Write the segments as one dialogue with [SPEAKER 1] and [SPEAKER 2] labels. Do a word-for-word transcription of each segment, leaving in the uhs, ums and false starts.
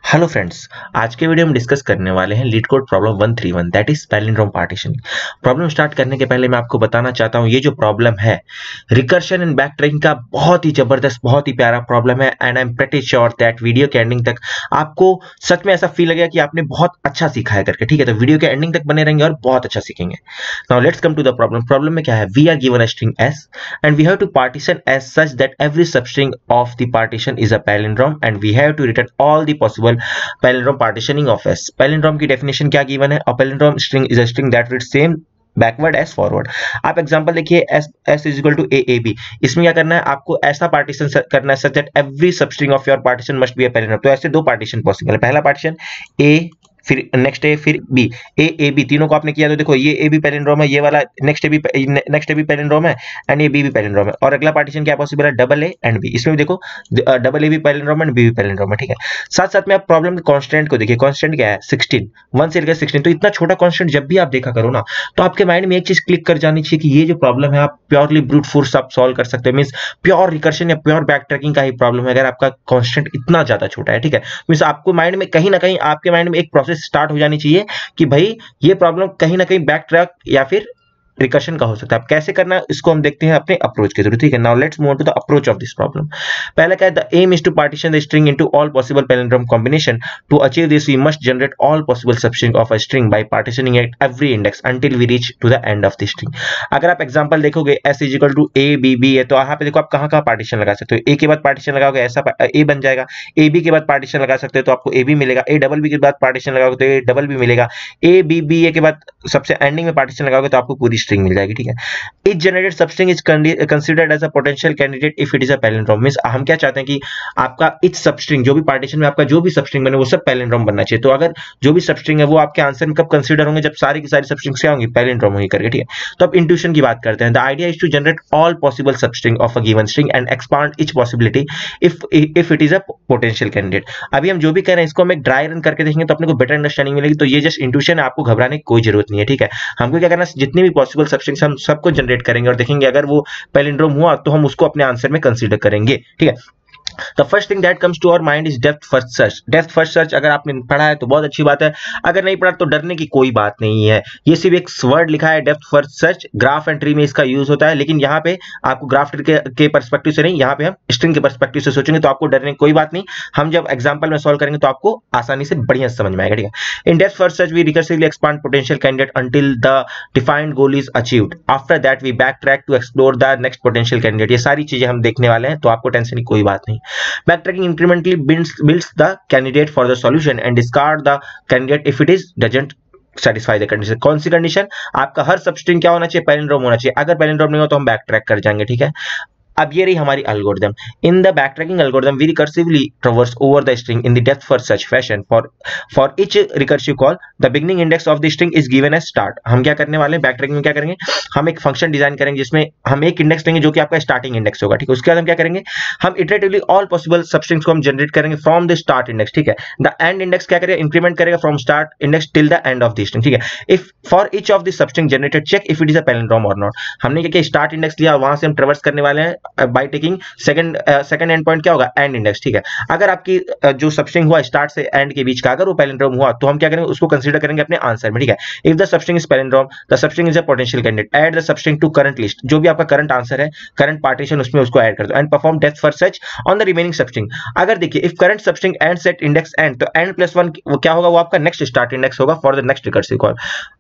[SPEAKER 1] Hello friends, आज के video में डिस्कस करने वाले हैं LeetCode problem one three one that is palindrome partition. Problem start करने के पहले मैं आपको बताना चाहता हूं ये जो प्रॉब्लम है रिकर्शन एंड बैक ट्रैकिंग का बहुत ही जबरदस्त बहुत ही प्यारा प्रॉब्लम है and I am pretty sure that video के एंडिंग तक आपको सच में ऐसा फील लगेगा कि आपने बहुत अच्छा सीखा है करके। ठीक है, तो वीडियो के एंडिंग तक बने रहेंगे और बहुत अच्छा सीखेंगे। Now let's come to the problem. Problem में क्या है, we are given a string S and we have to partition as such that every substring of the partition is a palindrome and we have to return all the possible palindrome partitioning of S। palindrome की definition क्या given है? A palindrome string is a string that reads same backward as forward. आप example देखिए S S is equal to A A B. इसमें क्या करना है, आपको ऐसा पार्टीशन करना है such that every substring of your partition must be a palindrome. तो ऐसे दो पार्टीशन पॉसिबल है, पहला पार्टीशन ए फिर नेक्स्ट ए फिर बी, ए ए बी तीनों को आपने किया तो देखो ये ए बी पैलिंड्रोम है, ये वाला next A B next A B palindrome है एंड ये बी भी पैलिंड्रोम है। और अगला पार्टीशन क्या पॉसिबल है, डबल ए एंड बी। इसमें भी देखो डबल ए भी पैलिंड्रोम एंड बी भी पैलिंड्रोम है। ठीक है, साथ साथ में आप प्रॉब्लम के कांस्टेंट को देखिए। कांस्टेंट क्या है, सिक्सटीन, वन से लेकर सिक्सटीन। तो इतना छोटा कांस्टेंट जब भी आप देखा करो ना तो आपके माइंड में एक चीज क्लिक कर जानी चाहिए कि ये जो प्रॉब्लम है आप प्योरली ब्रूट फोर्स आप सॉल्व कर सकते हो, मींस प्योर रिकर्शन या प्योर बैक ट्रैकिंग का ही प्रॉब्लम है अगर आपका कांस्टेंट इतना ज्यादा छोटा है। ठीक है, मींस आपको माइंड में कहीं ना कहीं आपके माइंड में एक प्रोसेस स्टार्ट हो जानी चाहिए कि भाई ये प्रॉब्लम कहीं ना कहीं बैक ट्रैक या फिर रिकर्शन का हो सकता है। अब कैसे करना है इसको हम देखते हैं अपने अप्रोच के थ्रू। ठीक है, now let's move on to the approach of this problem. पहला क्या है, the aim is to partition the string into all possible palindrome combination. To achieve this we must generate all possible substring of a string by partitioning at every index until we reach to the end of the string. अगर आप example देखोगे S is equal to A B B है तो यहाँ पे देखो आप कहाँ कहाँ पार्टीशन लगा सकते हो। ए के बाद पार्टीशन लगाओगे ऐसा ए बन जाएगा, ए बी के बाद पार्टीशन लगा सकते हो तो आपको ए बी मिलेगा, ए डबल बी के बाद पार्टीशन लगाओगे तो ए डबल बी मिलेगा, ए बी बी ए के बाद सबसे एंडिंग में पार्टीशन लगाओगे तो आपको पूरी स्ट्रिंग मिल जाएगी। ठीक है, each generated substring is considered as a potential candidate if it is a palindrome। Means हम क्या चाहते हैं कि आपका each substring जो भी पार्टीशन में आपका जो भी सबस्ट्रिंग बने वो सब पैलिंड्रोम बनना चाहिए। तो अगर जो भी सबस्ट्रिंग है वो आपके आंसर में कब कंसीडर होंगे, जब सारी की सारी सबस्ट्रिंग्स क्या होंगी, पैलिंड्रोम होंगी करके। ठीक है, तो अब इंट्यूशन की बात करते हैं। The idea is to generate all possible substring of a given string and expand each possibility if if it is a potential candidate. अभी हम जो भी कह रहे हैं इसको हम एक ड्राई रन करके देखेंगे तो अपने को बेटर अंडरस्टैंडिंग मिलेगी। तो ये जस्ट इंट्यूशन है, आपको घबराने की कोई जरूरत नहीं है। ठीक है, हमको क्या करना है, जितनी भी पॉसिबल सबस्ट्रिंग्स हम सबको जनरेट करेंगे और देखेंगे अगर वो पैलिंड्रोम हुआ तो हम उसको अपने आंसर में कंसीडर करेंगे। ठीक है, The first thing that comes to our mind is depth first search। depth first search अगर आपने पढ़ा है तो बहुत अच्छी बात है, अगर नहीं पढ़ा तो डरने की कोई बात नहीं है। ये सिर्फ एक वर्ड लिखा है depth first search, graph and tree में इसका यूज होता है, लेकिन यहाँ पे आपको ग्राफ ट्री के, के परस्पेक्टिव से नहीं, यहाँ पे हम स्ट्रिंग के परस्पेक्टिव से सोचेंगे तो आपको डरने की कोई बात नहीं। हम जब एग्जांपल में सॉल्व करेंगे तो आपको आसानी से बढ़िया समझ में आएगा। ठीक है, in depth first search we recursively expand potential candidate until the defined goal is achieved. After that we backtrack to explore the next potential candidate. ये सारी चीजें हम देखने वाले हैं तो आपको टेंशन की कोई बात नहीं। Backtracking incrementally builds builds the candidate for the solution and discard the candidate if it is doesn't satisfy the condition। कौन सी कंडीशन, आपका हर सबस्ट्रिंग क्या होना चाहिए, पैलिंड्रोम होना चाहिए। अगर पैलिंड्रोम नहीं हो तो हम बैक ट्रैक कर जाएंगे। ठीक है, अब ये रही हमारी algorithm. In the backtracking algorithm we recursively traverse over the string in the depth first search fashion. For for each recursive call the beginning index of the string is given as start. हम क्या करने वाले हैं, backtracking में क्या करेंगे, हम एक फंक्शन डिजाइन करेंगे जिसमें हम एक इंडेक्स लेंगे जो कि आपका स्टार्टिंग इंडेक्स होगा। ठीक है, उसके बाद हम क्या करेंगे, हम इटरेटिवली ऑल पॉसिबल सबस्ट्रिंग्स को हम जनरेट करेंगे फ्रॉम द स्टार्ट इंडेक्स। ठीक है, द एंड इंडेक्स क्या करेगा, इंक्रीमेंट करेगा from start index till the end of the string. ठीक है, if for each of the substring generated check if it is a palindrome और not. हमने क्या किया, स्टार्ट इंडेक्स लिया, वहां से हम ट्रैवर्स करने वाले हैं by taking second second end point क्या होगा, एंड इंडेक्स। ठीक है, अगर आपकी uh, जो सबस्ट्रिंग हुआ स्टार्ट से एंड के बीच का अगर वो पैलिंड्रोम हुआ तो हम क्या करेंगे, उसको कंसीडर करेंगे अपने आंसर में। ठीक है, if the substring is palindrome the substring is a potential candidate add the substring to current list. जो भी आपका करंट आंसर है, करंट पार्टीशन, उसमें उसको ऐड कर दो and perform depth first search on the remaining substring. अगर देखिए if current substring end set index end, तो एंड प्लस वन वो क्या होगा, वो आपका नेक्स्ट स्टार्ट इंडेक्स होगा for the next recursive call.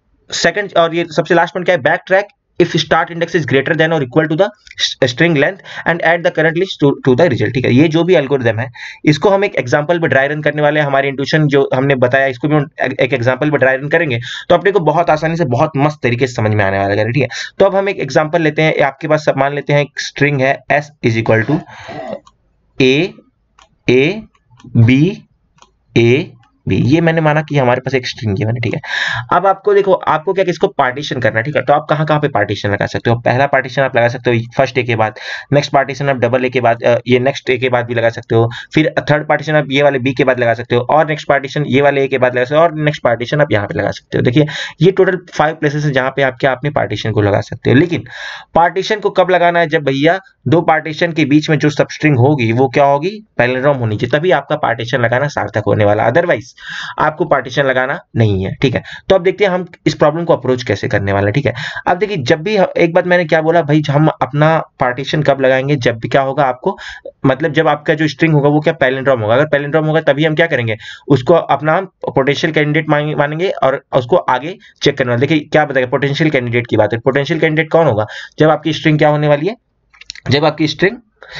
[SPEAKER 1] Second और ये सबसे लास्ट पॉइंट क्या है, backtrack if start index is greater than or equal to the string length and add the current list to, to the result। ठीक है, ये जो भी एल्गोरिथम है इसको हम एक एग्जांपल पे ड्राई रन करने वाले हैं। हमारी इंट्यूशन जो हमने बताया इसको भी हम एक एग्जांपल पे ड्राई रन करेंगे तो अपने को बहुत आसानी से बहुत मस्त तरीके से समझ में आने वाला है। ठीक है, तो अब हम एक एग्जांपल लेते हैं। आपके पास सब मान लेते हैं एक स्ट्रिंग है s is equal to A A B A B, ये मैंने माना कि हमारे पास एक स्ट्रिंग है मैंने, ठीक है। अब आपको देखो, आपको क्या इसको पार्टीशन करना है, ठीक है। तो आप कहाँ कहाँ पे पार्टीशन लगा सकते हो? पहला पार्टीशन आप लगा सकते हो फर्स्ट ए के बाद, नेक्स्ट पार्टीशन आप डबल ए के बाद, ये नेक्स्ट ए के बाद भी लगा सकते हो, फिर थर्ड पार्टीशन आप ये वाले बी के बाद लगा सकते हो, और नेक्स्ट पार्टीशन ये वाले ए के बाद लगा सकते हो, और नेक्स्ट पार्टीशन आप यहाँ पे लगा सकते हो। देखिए ये टोटल फाइव प्लेसेस है जहाँ पे आप क्या अपने पार्टीशन को लगा सकते हो। लेकिन पार्टीशन को कब लगाना है? जब भैया दो पार्टीशन के बीच में जो सबस्ट्रिंग होगी वो क्या होगी? पैलिंड्रोम होनी चाहिए, तभी आपका पार्टीशन लगाना सार्थक होने वाला, अदरवाइज आपको पार्टीशन लगाना नहीं है, ठीक है। तो अब देखते हैं हम इस प्रॉब्लम को अप्रोच कैसे करने वाले हैं, ठीक है। अब देखिए, जब भी एक बात मैंने क्या बोला भाई, हम अपना पार्टीशन कब लगाएंगे? जब भी क्या होगा आपको, मतलब जब आपका जो स्ट्रिंग होगा वो क्या पैलिंड्रोम होगा। अगर पैलिंड्रोम होगा तभी हम क्या करेंगे? उसको अपना पोटेंशियल कैंडिडेट मानेंगे और उसको आगे चेक करना। देखिए क्या बताएगा पोटेंशियल कैंडिडेट की बात है। पोटेंशियल कैंडिडेट कौन होगा? जब आपकी स्ट्रिंग क्या होने वाली है? जब आपकी स्ट्रिंग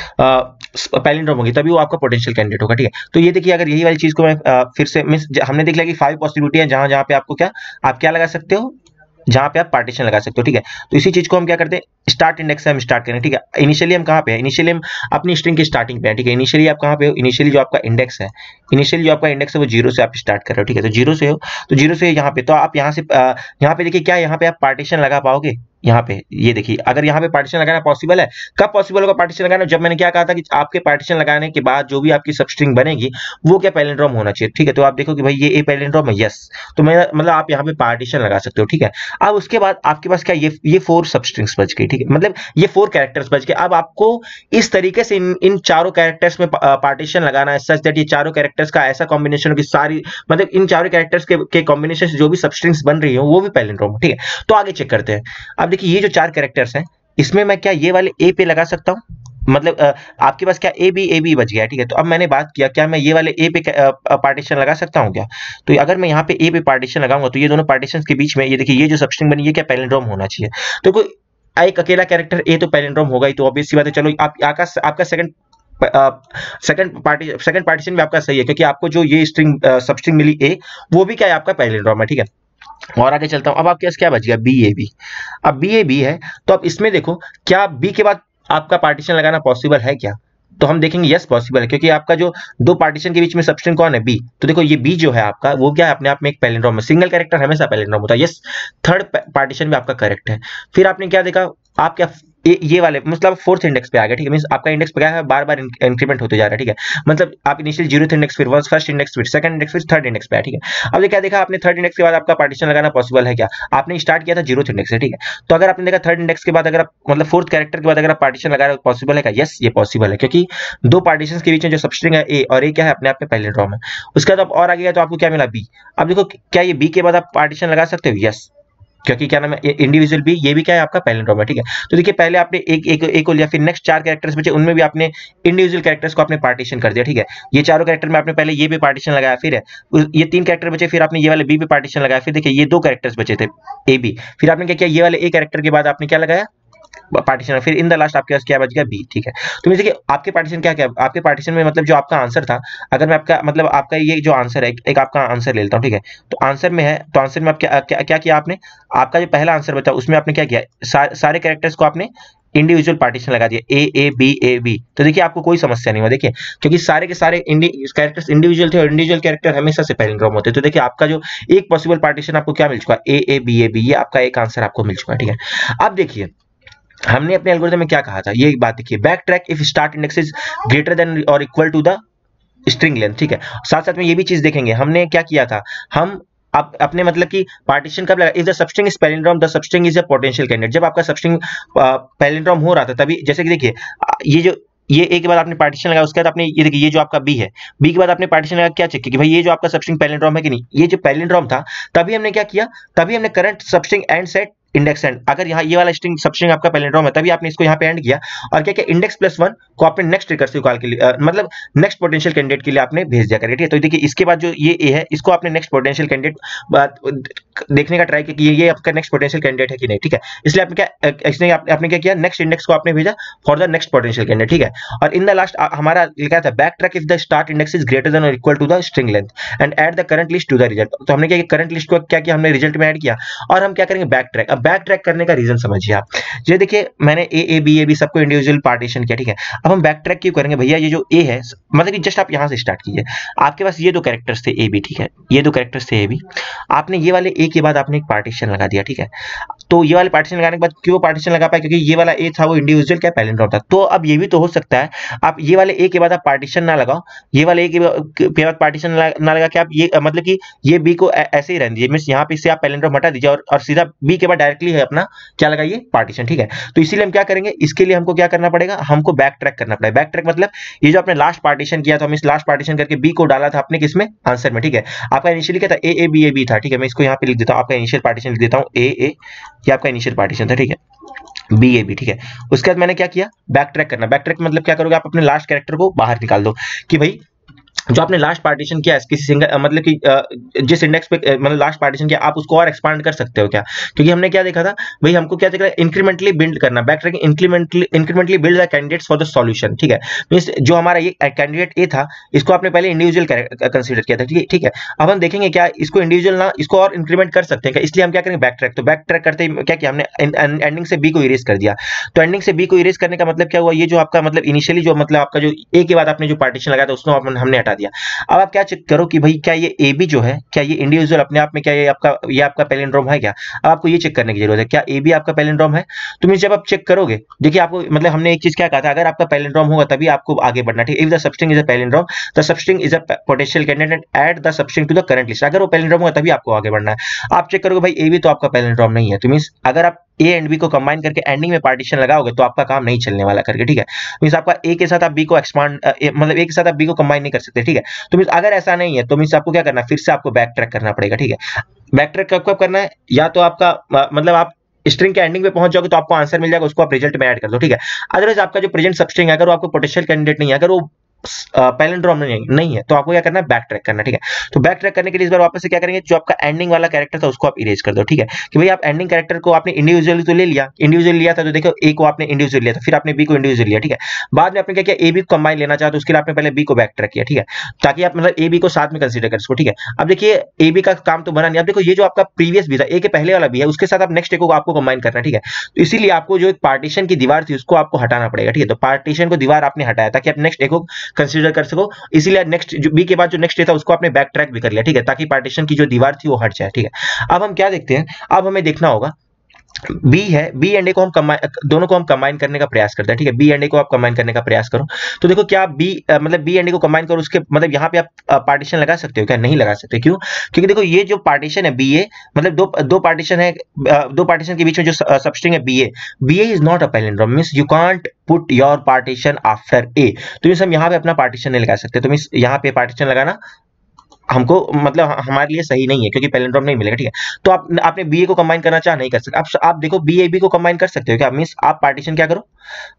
[SPEAKER 1] पैलिंड्रोम होगी तभी वो आपका पोटेंशियल कैंडिडेट होगा, ठीक है। तो ये देखिए, अगर यही वाली चीज को मैं आ, फिर से मींस हमने देख लिया कि फाइव पॉसिबिलिटी है जहां जहां पे आपको क्या आप क्या लगा सकते हो, जहां पे आप पार्टीशन लगा सकते हो, ठीक है। तो इसी चीज को हम क्या करते हैं, स्टार्ट इंडेक्स से हम स्टार्ट करें, ठीक है। इनिशियली हम कहां पे हैं? इनिशियली हम अपनी स्ट्रिंग की स्टार्टिंग पे हैं, ठीक है। इनिशियली आप कहां पे हो? इनिशियली जो आपका इंडेक्स है, इनिशियली जो आपका इंडेक्स है वो जीरो से आप स्टार्ट कर रहे हो, ठीक है। तो जीरो से हो, तो जीरो से यहाँ पे, तो आप यहाँ से यहाँ पे देखिए क्या यहाँ पे आप पार्टीशन लगा पाओगे? यहाँ पे ये देखिए, अगर यहाँ पे पार्टीशन लगाना पॉसिबल है, कब पॉसिबल होगा पार्टीशन लगाना? जब मैंने क्या कहा था कि आपके पार्टीशन लगाने के बाद जो भी आपकी सबस्ट्रिंग बनेगी वो क्या पैलिंड्रोम होना चाहिए, ठीक है। तो आप देखो कि भाई ये ए पैलिंड्रोम है, यस, तो मैं मतलब आप यहाँ पे पार्टीशन लगा सकते हो, ठीक है। अब उसके बाद आपके पास क्या ये ये फोर सबस्ट्रिंग्स बच गई, ठीक है, मतलब ये फोर कैरेक्टर्स बच गए। अब आपको इस तरीके से इन, इन चारों कैरेक्टर्स में पार्टीशन लगाना है सच दैट ये चारों कैरेक्टर्स का ऐसा कॉम्बिनेशन हो कि सारी मतलब इन चारों कैरेक्टर्स के, के कॉम्बिनेशन से जो भी सबस्ट्रिंग्स बन रही हो वो भी पैलिंड्रोम, ठीक है। तो आगे चेक करते हैं। अब देखिए ये जो चार कैरेक्टर्स हैं इसमें मैं क्या ये वाले ए पे लगा सकता हूं? मतलब आ, आपके पास क्या ए बी ए बी बच गया, ठीक है। तो अब मैंने बात किया क्या मैं ये वाले ए पे पार्टीशन लगा सकता हूं क्या? तो अगर मैं यहाँ पे ए पे पार्टीशन लगाऊंगा तो ये दोनों पार्टीशन के बीच में ये देखिए ये जो सबस्ट्रिंग बनी ये क्या पैलिंड्रोम होना चाहिए। तो कोई एक अकेला कैरेक्टर ए तो पैलिंड्रोम होगा ही, तो ऑब्वियस सी बात है। चलो आप आपका आपका second second party second partition भी आपका सही है क्योंकि आपको जो ये स्ट्रिंग सबस्ट्रिंग मिली ए वो भी क्या है आपका पैलिंड्रोम है, ठीक है। और आगे चलता हूं, अब आपके पास क्या बच गया? B A B. अब बी ए बी है तो अब इसमें देखो क्या बी के बाद आपका पार्टीशन लगाना पॉसिबल है क्या? तो हम देखेंगे यस पॉसिबल है क्योंकि आपका जो दो पार्टीशन के बीच में सबस्ट्रिंग कौन है? बी। तो देखो ये बी जो है आपका वो क्या है अपने आप में एक पैलिंड्रोम है, सिंगल कैरेक्टर हमेशा पैलिंड्रोम होता है, यस। थर्ड पार्टीशन भी आपका करेक्ट है। फिर आपने क्या देखा, आप क्या ये, ये वाले मतलब फोर्थ इंडेक्स पे आ गया, ठीक है। मींस आपका इंडेक्स पे क्या है बार बार इंक्रीमेंट होते जा रहा है, ठीक है। मतलब आप इनिशियल जीरोथ इंडेक्स फिर फर्स्ट इंडेक्स फिर सेकंड इंडेक्स फिर थर्ड इंडेक्स पे है, ठीक है। अब क्या देखा आपने थर्ड इंडेक्स के बाद आपका पार्टीशन लगाना पॉसिबल है क्या? आपने स्टार्ट किया था जीरोथ इंडेक्स से, ठीक है। तो अगर आपने देखा थर्ड इंडेक्स के बाद अगर आप मतलब फोर्थ कैरेक्टर के बाद अगर आप पार्टीशन लगा रहे हो पॉसिबल है क्या? यस ये पॉसिबल है क्योंकि दो पार्टीशन के बीच में जो सबस्ट्रिंग है ए और ए क्या है अपने आप में पैलिंड्रोम है। उसके बाद और आगे गया तो आपको क्या मिला? बी। अब देखो क्या ये बी के बाद आप पार्टीशन लगा सकते हो? यस, क्योंकि क्या नाम है इंडिविजुअल भी ये भी क्या है आपका पैलिंड्रोम है, ठीक है। तो देखिए पहले आपने एक एक एक को लिया, फिर नेक्स्ट चार कैरेक्टर्स बचे उनमें भी आपने इंडिविजुअल कैरेक्टर्स को आपने पार्टीशन कर दिया, ठीक है। ये चारों कैरेक्टर में आपने पहले ये भी पार्टीशन लगाया, फिर है ये तीन कैरेक्टर बचे फिर आपने ये वाले बी पे पार्टीशन लगाया, फिर देखिए ये दो कैरेक्टर्स बचे थे ए बी, फिर आपने क्या किया ये वाले ए कैरेक्टर के बाद आपने क्या लगाया पार्टीशन, फिर इन द लास्ट आपके पास क्या बच गया? बी, ठीक है। तो देखिए आपके पार्टीशन क्या क्या आपके पार्टीशन में मतलब जो आपका आंसर था, अगर मैं आपका मतलब आपका ये जो आंसर है एक आपका आंसर ले लेता हूं, ठीक है। तो आंसर में है तो आंसर में आप क्या क्या, क्या किया आपने? आपका जो पहला आंसर बचा उसमें आपने क्या किया? सा, सारे कैरेक्टर्स को आपने इंडिविजुअल पार्टीशन लगा दिया ए ए बी ए बी। तो देखिए आपको कोई समस्या नहीं हुआ, देखिए क्योंकि सारे के सारे कैरेक्टर्स इंडिविजुअल थे और इंडिविजुअल कैरेक्टर हमेशा से पैलिंड्रोम होते हैं। तो देखिए आपका जो एक पॉसिबल पार्टीशन आपको क्या मिल चुका है? ए ए बी ए बी, ये आपका एक आंसर आपको मिल चुका है, ठीक है। अब देखिए हमने अपने एल्गोरिथम में क्या कहा था, ये एक बात देखिए, backtrack if start index is greater than और equal to the string length, ठीक है। साथ साथ में ये भी चीज देखेंगे हमने क्या किया था, हम आप अपने मतलब कि पार्टीशन कब लगा? If the substring is palindrome the substring is a potential candidate. जब आपका सबस्ट्रिंग पैलिंड्रोम हो रहा था तभी, जैसे कि देखिए ये जो ये ए के बाद आपने पार्टीशन लगा उसके बाद आपने ये देखिए ये जो आपका बी है, बी के बाद आपने पार्टीशन लगा क्या चेक किया कि भाई ये जो आपका सबस्ट्रिंग पैलिंड्रोम है कि नहीं। ये जो पैलिंड्रोम था तभी हमने क्या किया, तभी हमने current substring end set index end, अगर यहाँ ये वाला स्ट्रिंग सबस्ट्रिंग आपका पैलिंड्रोम है तभी आपने इसको यहाँ पे एंड किया और क्या किया इंडेक्स प्लस वन को आपने नेक्स्ट रिकर्सिव कॉल के लिए आ, मतलब नेक्स्ट पोटेंशियल कैंडिडेट के लिए आपने भेज दिया करें, ठीक है। तो देखिए इसके बाद जो ये ए है इसको आपने नेक्स्ट पोटेंशियल कैंडिडेट देखने का ट्राई किया कि ये आपका नेक्स्ट पोटेंशियल कैंडिडेट है कि नहीं, ठीक है। इसलिए आपने क्या इसने आप, आपने क्या किया नेक्स्ट इंडेक्स को आपने भेजा for the next potential candidate, ठीक है। और इन द लास्ट हमारा लिखा था backtrack if the start index is greater than और equal to the string length and add the current list to the result. तो हमने क्या करंट लिस्ट को क्या किया हमने रिजल्ट में ऐड किया और हम क्या करेंगे बैक ट्रैक। अब अब बैक ट्रैक करने का रीजन समझिए आप। ये देखिए मैंने A A B A B सबको इंडिविजुअल पार्टीशन किया, ठीक है। अब हम बैक ट्रैक क्यों करेंगे भैया? ये जो ए है मतलब कि जस्ट आप यहाँ से स्टार्ट कीजिए, आपके पास ये दो कैरेक्टर्स थे ए बी, ठीक है, ये दो कैरेक्टर्स थे ए बी, आपने ये वाले ए के बाद आपने एक पार्टीशन लगा दिया, ठीक है। तो ये वाले पार्टीशन लगाने के बाद क्यों पार्टीशन लगा पाए? क्योंकि ये वाला ए था वो इंडिविजुअल क्या पैलिंड्रोम था। तो अब ये भी तो हो सकता है आप ये वाले ए के बाद आप पार्टीशन ना लगाओ, ये वाले ए के बाद पार्टीशन ना लगा के आप ये मतलब कि ये बी को ऐसे ही रहने दीजिए, मींस यहाँ पे से आप पैलिंड्रोम हटा दीजिए और, और सीधा बी के बाद डायरेक्टली है अपना क्या लगाइए? पार्टीशन, ठीक है। तो इसीलिए हम क्या करेंगे, इसके लिए हमको क्या करना पड़ेगा? हमको बैक ट्रैक करना पड़ेगा। बैक ट्रैक मतलब ये जो आपने लास्ट पार्टीशन किया था, हम इस लास्ट पार्टीशन करके बी को डाला था अपने किसमें? आंसर में, ठीक है। आपका इनिशियली क्या था? ए ए बी ए बी था, ठीक है। मैं इसको यहाँ पे लिख देता हूँ, आपका इनिशियल पार्टीशन लिख देता हूँ ए ए, ये आपका इनिशियल पार्टीशन था, ठीक है, बी ए बी, ठीक है। उसके बाद मैंने क्या किया? बैक ट्रैक करना। बैक ट्रैक मतलब क्या करोगे? आप अपने लास्ट कैरेक्टर को बाहर निकाल दो कि भाई जो आपने लास्ट पार्टीशन किया किसी सिंगल मतलब कि जिस इंडेक्स पे मतलब लास्ट पार्टीशन किया आप उसको और एक्सपांड कर सकते हो क्या? क्योंकि हमने क्या देखा था भाई, हमको क्या देखा? इंक्रीमेंटली बिल्ड करना। Backtracking incrementally incrementally build the candidates for the solution, ठीक है। मींस जो हमारा ये कैंडिडेट ए था इसको आपने पहले इंडिविजुअल कंसीडर किया था, ठीक है, ठीक है। अब हम देखेंगे क्या इसको इंडिविजुअल ना इसको और इंक्रीमेंट कर सकते हैं क्या? इसलिए हम क्या करेंगे? Backtrack. तो बैक ट्रैक करते ही क्या किया हमने? एंडिंग से बी को इरेज कर दिया। तो एंडिंग से बी को इरेज करने का मतलब क्या हुआ? ये जो आपका मतलब इनिशियली जो मतलब आपका जो ए के बाद आपने जो पार्टीशन लगाया था उसको हमने हटा दिया। अब आप क्या चेक करो कि भाई क्या ये ए बी जो है क्या ये इंडिविजुअल अपने आप में क्या ये आपका ये आपका पैलिंड्रोम है क्या? अब आपको ये चेक करने की जरूरत है क्या ए बी आपका पैलिंड्रोम है। तो मींस जब आप चेक करोगे देखिए आपको मतलब हमने एक चीज क्या कहा था, अगर आपका पैलिंड्रोम होगा तभी आपको आगे बढ़ना, ठीक है। If the substring is a palindrome the substring is a potential candidate add the substring to the current list. अगर वो पैलिंड्रोम होगा तभी आपको आगे बढ़ना है। आप चेक करोगे भाई ए बी तो आपका पैलिंड्रोम नहीं है, तो मींस अगर आप ए एंड बी को कंबाइन करके एंडिंग में पार्टीशन लगाओगे तो आपका काम नहीं चलने वाला करके, ठीक है। मींस आपका ए के साथ आप बी को एक्सपांड मतलब ए के साथ आप बी को कंबाइन नहीं कर सकते, ठीक है। तो मींस अगर ऐसा नहीं है तो मींस आपको क्या करना है? फिर से आपको बैक ट्रैक करना पड़ेगा, ठीक है। बैक ट्रैक कब कब करना है? या तो आपका मतलब आप स्ट्रिंग के एंडिंग पे पहुंच जाओगे तो आपको आंसर मिल जाएगा, उसको आप रिजल्ट में ऐड कर दो, ठीक है। अदरवाइज आपका जो प्रेजेंट सबस्ट्रिंग है अगर वो आपको पोटेंशियल कैंडिडेट नहीं है, अगर वो पैलिंड्रोम नहीं, नहीं है तो आपको क्या करना है? बैक ट्रैक करना, ठीक है। तो बैक ट्रैक करने के लिए इस बार वापस से क्या करेंगे? जो आपका एंडिंग वाला कैरेक्टर था उसको आप इरेज कर दो, ठीक है। कि भाई आप एंडिंग कैरेक्टर को आपने इंडिविजुअली तो ले लिया, इंडिविजुअली लिया था तो देखो ए को आपने इंडिविजुअली लिया था, फिर आपने बी को इंडिविजुअली लिया, ठीक है। बाद में आपने क्या किया? ए बी को कंबाइन लेना चाहते तो उसके लिए आपने पहले बी को बैक ट्रैक किया, ठीक है, ताकि आप मतलब ए बी को साथ में कंसीडर कर सको, ठीक है। अब देखिए ए बी का काम तो बना नहीं। अब देखो ये जो आपका प्रीवियस भी था ए के पहले वाला भी है उसके साथ आप नेक्स्ट ए को आपको कंबाइन करना है, ठीक है। तो इसीलिए आपको जो एक पार्टीशन की दीवार थी उसको आपको हटाना पड़ेगा, ठीक है। तो पार्टीशन को दीवार आपने हटाया ताकि आप नेक्स्ट ए को कंसीडर कर सको, इसीलिए नेक्स्ट जो बी के बाद जो नेक्स्ट था उसको आपने बैक ट्रैक भी कर लिया, ठीक है, ताकि पार्टीशन की जो दीवार थी वो हट जाए, ठीक है। अब हम क्या देखते हैं? अब हमें देखना होगा बी है, बी एंड ए को हम कंबाइन दोनों को हम कंबाइन करने का प्रयास करते हैं, ठीक है। बी एंड ए को आप कंबाइन करने का प्रयास करो तो देखो क्या बी मतलब बी एंड ए को कंबाइन करो उसके मतलब यहाँ पे आप पार्टीशन लगा सकते हो क्या? नहीं लगा सकते। क्यों? क्योंकि देखो ये जो पार्टीशन है बी ए मतलब दो दो पार्टीशन है, दो पार्टीशन के बीच में जो सबस्ट्रिंग है B A, B A is not a palindrome, means you can't put your partition after A. तो मींस हम यहाँ पे अपना पार्टीशन नहीं लगा सकते, तो मींस यहाँ पे पार्टीशन लगाना हमको मतलब हमारे लिए सही नहीं है क्योंकि पैलिंड्रोम नहीं मिलेगा, ठीक है। तो आप आपने बी ए को कंबाइन करना चाह नहीं कर सकते। आप आप देखो बी ए बी को कंबाइन कर सकते हो क्या? मींस आप पार्टीशन क्या करो